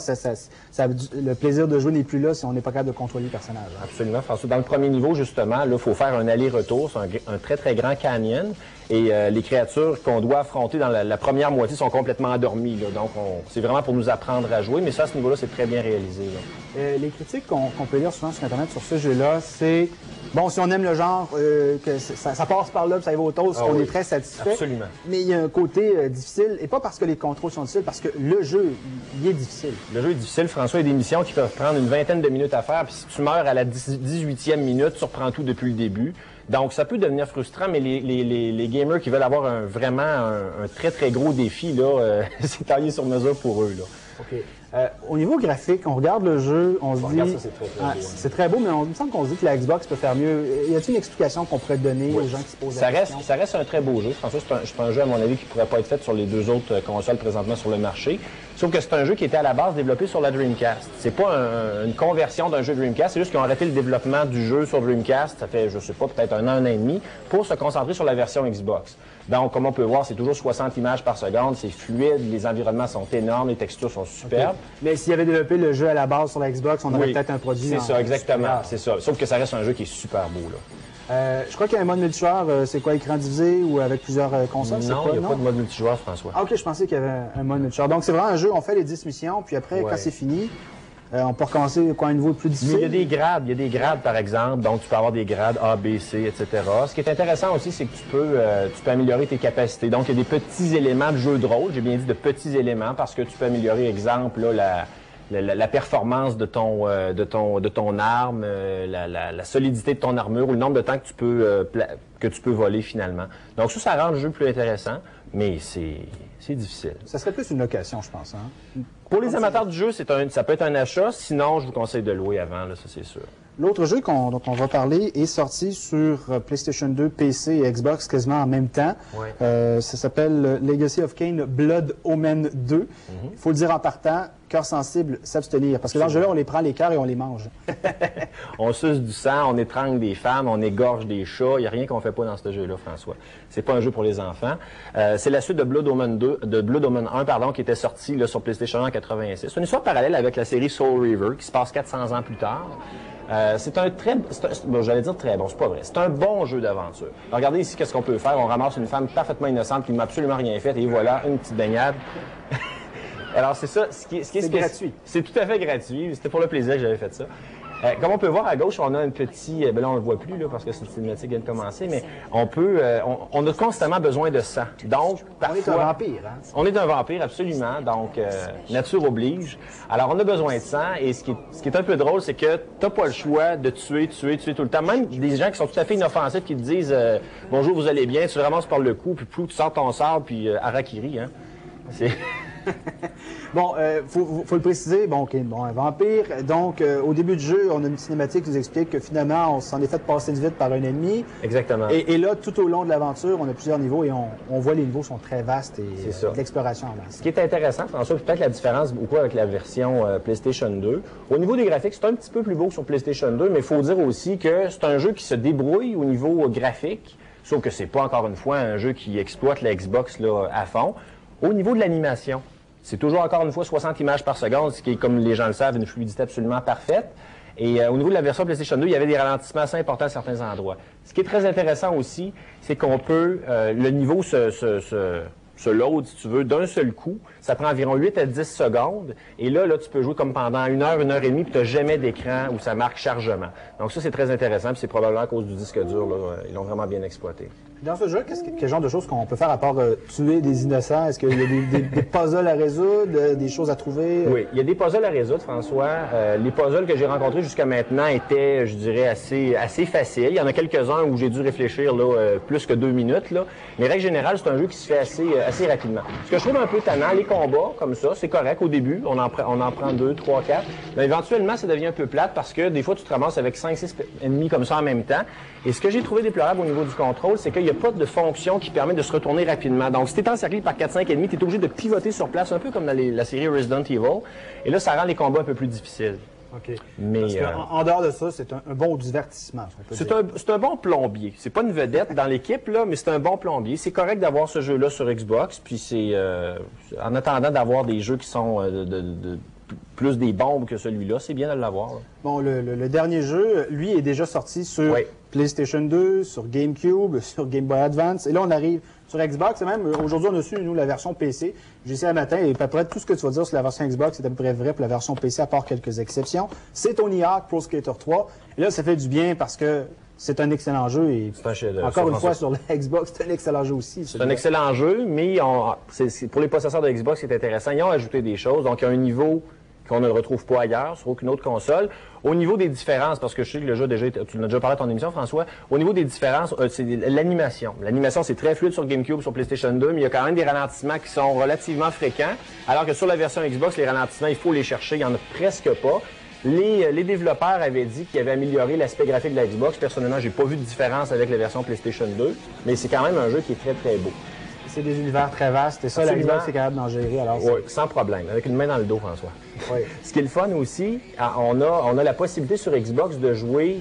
le plaisir de jouer n'est plus là si on n'est pas capable de contrôler le personnage. Absolument, François. Dans le premier niveau, justement, là, il faut faire un aller-retour. C'est un très grand canyon. Et les créatures qu'on doit affronter dans la première moitié sont complètement endormies. Là. Donc, c'est vraiment pour nous apprendre à jouer. Mais ça, à ce niveau-là, c'est très bien réalisé. Les critiques qu'on peut lire souvent sur Internet sur ce jeu-là, c'est... Bon, si on aime le genre, que ça passe par là, puis ça va au toast, on est très satisfait. Absolument. Mais il y a un côté difficile, et pas parce que les contrôles sont difficiles, parce que le jeu, il est difficile. Le jeu est difficile, François. Il y a des missions qui peuvent prendre une vingtaine de minutes à faire, puis si tu meurs à la 18e minute, tu reprends tout depuis le début. Donc, ça peut devenir frustrant, mais les gamers qui veulent avoir vraiment un très gros défi, là, c'est taillé sur mesure pour eux. Là. OK. Au niveau graphique, on regarde le jeu, on se dit... C'est très beau, mais il me semble qu'on se dit que la Xbox peut faire mieux. Y a-t-il une explication qu'on pourrait donner aux gens qui se posent la question? Ça reste un très beau jeu. François, c'est un jeu, à mon avis, qui ne pourrait pas être fait sur les deux autres consoles présentement sur le marché. Sauf que c'est un jeu qui était à la base développé sur la Dreamcast. C'est pas une conversion d'un jeu Dreamcast, c'est juste qu'ils ont arrêté le développement du jeu sur Dreamcast, ça fait, je sais pas, peut-être un an et demi, pour se concentrer sur la version Xbox. Donc, comme on peut voir, c'est toujours 60 images par seconde, c'est fluide, les environnements sont énormes, les textures sont superbes. Mais s'il y avait développé le jeu à la base sur la Xbox, on aurait peut-être un produit... C'est ça, exactement, c'est ça. Sauf que ça reste un jeu qui est super beau, là. Je crois qu'il y a un mode multijoueur, c'est quoi, écran divisé ou avec plusieurs consoles? Non, il n'y a pas de mode multijoueur, François. Ah, OK, je pensais qu'il y avait un mode multijoueur. Donc, c'est vraiment un jeu, on fait les 10 missions, puis après, quand c'est fini, on peut recommencer à un niveau plus difficile. Il y a des grades, par exemple. Donc, tu peux avoir des grades A, B, C, etc. Ce qui est intéressant aussi, c'est que tu peux améliorer tes capacités. Donc, il y a des petits éléments de jeu de rôle. J'ai bien dit de petits éléments parce que tu peux améliorer, exemple, là, la performance de ton arme, la solidité de ton armure ou le nombre de temps que tu peux voler finalement. Donc ça rend le jeu plus intéressant, mais c'est difficile. Ça serait plus une location, je pense. Hein? Pour les amateurs du jeu, ça peut être un achat. Sinon, je vous conseille de louer avant, là, ça c'est sûr. L'autre jeu dont on va parler est sorti sur PlayStation 2, PC et Xbox quasiment en même temps. Ça s'appelle Legacy of Kain Blood Omen 2. Il faut le dire en partant, cœur sensible, s'abstenir. Parce que dans ce jeu-là, on les prend les cœurs et on les mange. On suce du sang, on étrangle des femmes, on égorge des chats. Il n'y a rien qu'on ne fait pas dans ce jeu-là, François. C'est pas un jeu pour les enfants. C'est la suite de Blood Omen 1, pardon, qui était sorti là, sur PlayStation 1 en 86. C'est une histoire parallèle avec la série Soul River, qui se passe 400 ans plus tard. C'est un j'allais dire très bon, c'est pas vrai. C'est un bon jeu d'aventure. Regardez ici qu'est-ce qu'on peut faire. On ramasse une femme parfaitement innocente qui n'a absolument rien fait et voilà, une petite baignade. Alors c'est ça, c'est gratuit. C'est tout à fait gratuit. C'était pour le plaisir que j'avais fait ça. Comme on peut voir à gauche, on a un petit... là, on le voit plus là, parce que cette cinématique vient de commencer, mais on a constamment besoin de sang. Donc, parfois... On est un vampire, hein? On est un vampire, absolument. Donc, nature oblige. Alors, on a besoin de sang. Et ce qui est un peu drôle, c'est que t'as pas le choix de tuer tout le temps. Même des gens qui sont tout à fait inoffensifs, qui te disent « Bonjour, vous allez bien », tu le ramasses par le cou, puis plus tu sors ton sort, puis harakiri, hein. C'est... Bon, faut le préciser, un vampire. Donc, au début du jeu, on a une cinématique qui nous explique que finalement, on s'en est fait passer vite par un ennemi. Exactement. Et là, tout au long de l'aventure, on a plusieurs niveaux et on voit les niveaux sont très vastes et de l'exploration en masse. Ce qui est intéressant, François, peut-être la différence beaucoup avec la version PlayStation 2. Au niveau des graphiques, c'est un petit peu plus beau que sur PlayStation 2, mais il faut dire aussi que c'est un jeu qui se débrouille au niveau graphique, sauf que c'est pas encore une fois un jeu qui exploite la Xbox là, à fond. Au niveau de l'animation, c'est toujours encore une fois 60 images par seconde, ce qui est, comme les gens le savent, une fluidité absolument parfaite. Et au niveau de la version PlayStation 2, il y avait des ralentissements assez importants à certains endroits. Ce qui est très intéressant aussi, c'est qu'on peut, le niveau se load, si tu veux, d'un seul coup. Ça prend environ 8 à 10 secondes. Et là, tu peux jouer comme pendant une heure et demie, puis tu n'as jamais d'écran où ça marque chargement. Donc ça, c'est très intéressant, puis c'est probablement à cause du disque dur, là, ils l'ont vraiment bien exploité. Dans ce jeu, quel genre de choses qu'on peut faire à part tuer des innocents? Est-ce qu'il y a des puzzles à résoudre, des choses à trouver? Oui, il y a des puzzles à résoudre, François. Les puzzles que j'ai rencontrés jusqu'à maintenant étaient, je dirais, assez faciles. Il y en a quelques-uns où j'ai dû réfléchir là, plus que 2 minutes. Là. Mais règle générale, c'est un jeu qui se fait assez rapidement. Ce que je trouve un peu tannant, les combats, comme ça, c'est correct au début. On en prend 2, 3, 4. Mais éventuellement, ça devient un peu plate parce que des fois, tu te ramasses avec 5, 6 ennemis comme ça en même temps. Et ce que j'ai trouvé déplorable au niveau du contrôle, c'est qu'il n'y a pas de fonction qui permet de se retourner rapidement. Donc, si tu es encerclé par 4-5 ennemis, tu es obligé de pivoter sur place, un peu comme dans la série Resident Evil. Et là, ça rend les combats un peu plus difficiles. OK. Mais, parce en dehors de ça, c'est un bon divertissement. C'est un bon plombier. C'est pas une vedette dans l'équipe, là, mais c'est un bon plombier. C'est correct d'avoir ce jeu-là sur Xbox, puis c'est en attendant d'avoir des jeux qui sont plus des bombes que celui-là, c'est bien de l'avoir. Bon, le dernier jeu, lui, est déjà sorti sur PlayStation 2, sur GameCube, sur Game Boy Advance. Et là, on arrive sur Xbox. Et même, aujourd'hui, on a su, nous, la version PC. J'ai essayé un matin, et à peu près tout ce que tu vas dire sur la version Xbox, c'est à peu près vrai pour la version PC, à part quelques exceptions. C'est Tony Hawk Pro Skater 3. Et là, ça fait du bien parce que c'est un excellent jeu. Et encore une fois, sur la Xbox, c'est un excellent jeu aussi. C'est un excellent jeu, mais pour les possesseurs de Xbox, c'est intéressant. Ils ont ajouté des choses. Donc, il y a un niveau qu'on ne retrouve pas ailleurs, sur aucune autre console. Au niveau des différences, parce que je sais que le jeu, tu l'as déjà parlé à ton émission, François, au niveau des différences, c'est l'animation. L'animation, c'est très fluide sur GameCube, sur PlayStation 2, mais il y a quand même des ralentissements qui sont relativement fréquents, alors que sur la version Xbox, les ralentissements, il faut les chercher, il n'y en a presque pas. Les développeurs avaient dit qu'ils avaient amélioré l'aspect graphique de la Xbox. Personnellement, j'ai pas vu de différence avec la version PlayStation 2, mais c'est quand même un jeu qui est très, très beau. C'est des univers très vastes, et ça, la Xbox est capable d'en gérer. Oui, sans problème, avec une main dans le dos, François. Oui. Ce qui est le fun aussi, on a la possibilité sur Xbox de jouer,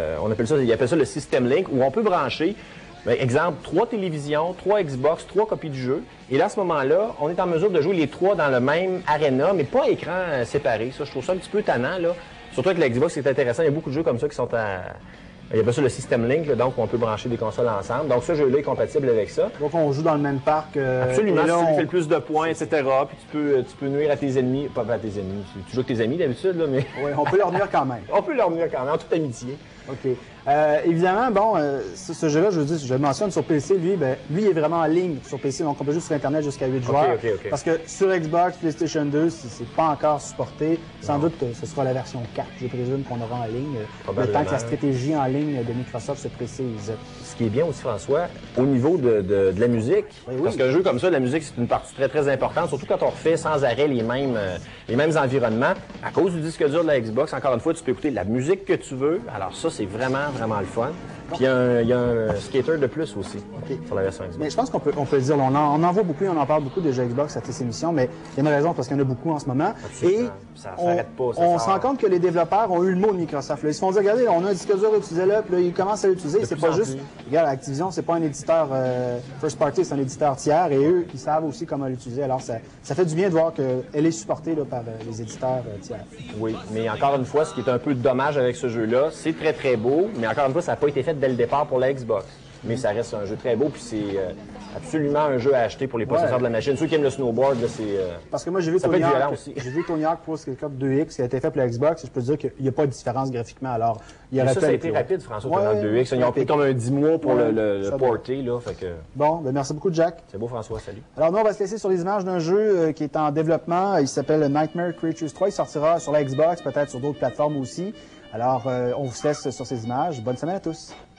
ils appellent ça le System Link, où on peut brancher, exemple, 3 télévisions, 3 Xbox, 3 copies du jeu. Et là, à ce moment-là, on est en mesure de jouer les 3 dans le même aréna, mais pas à écran séparé. Ça, je trouve ça un petit peu tannant, là. Surtout avec la Xbox, c'est intéressant. Il y a beaucoup de jeux comme ça qui sont Il y a pas ça le System Link, là, donc on peut brancher des consoles ensemble. Donc ce jeu-là est compatible avec ça. Donc on joue dans le même parc. Absolument, c'est celui qui fait le plus de points, etc. Puis tu peux nuire à tes ennemis. Pas à tes ennemis, tu joues avec tes amis d'habitude, là, mais... Oui, on peut leur nuire quand même. On peut leur nuire quand même, en toute amitié. OK. Évidemment, bon, ce jeu-là, je le mentionne sur PC, lui, lui est vraiment en ligne sur PC, donc on peut jouer sur Internet jusqu'à 8 joueurs. OK. Parce que sur Xbox, PlayStation 2, c'est pas encore supporté. Sans doute que ce sera la version 4, je présume, qu'on aura en ligne. Le temps que la stratégie en ligne de Microsoft se précise. Ce qui est bien aussi, François, au niveau de la musique, parce qu'un jeu comme ça, la musique, c'est une partie très, très importante, surtout quand on refait sans arrêt les mêmes environnements. À cause du disque dur de la Xbox, encore une fois, tu peux écouter la musique que tu veux. Alors ça, c'est vraiment, vraiment le fun. Puis il y a un skater de plus aussi sur la version Xbox. Mais je pense qu'on peut le dire, on en voit beaucoup, on en parle beaucoup déjà Xbox à cette émission, mais il y a une raison parce qu'il y en a beaucoup en ce moment. Absolument. Et ça s'arrête pas, on se rend compte que les développeurs ont eu le mot de Microsoft. Là, ils se font dire, regardez, on a un disque dur utilisé là, puis là, ils commencent à l'utiliser. C'est pas juste, regarde, Activision, c'est pas un éditeur first party, c'est un éditeur tiers, et eux, ils savent aussi comment l'utiliser. Alors, ça fait du bien de voir qu'elle est supportée là, par les éditeurs tiers. Oui, mais encore une fois, ce qui est un peu dommage avec ce jeu-là, c'est très, très beau, mais encore une fois, ça n'a pas été fait dès le départ pour la Xbox. Mais ça reste un jeu très beau, puis c'est absolument un jeu à acheter pour les possesseurs de la machine. Ceux qui aiment le snowboard, là, c'est... Parce que moi, j'ai vu Tony Hawk Pro Skater 2X qui a été fait pour la Xbox, et je peux te dire qu'il n'y a pas de différence graphiquement. Alors, il y aurait ça a été rapide, François, Tony Hawk 2X. Ils ont pris comme un 10 mois pour le porter, là, fait que... Bon, merci beaucoup, Jack. C'est beau, François, salut. Alors, nous, on va se laisser sur les images d'un jeu qui est en développement. Il s'appelle Nightmare Creatures 3. Il sortira sur la Xbox, peut-être sur d'autres plateformes aussi. Alors, on vous laisse sur ces images. Bonne semaine à tous.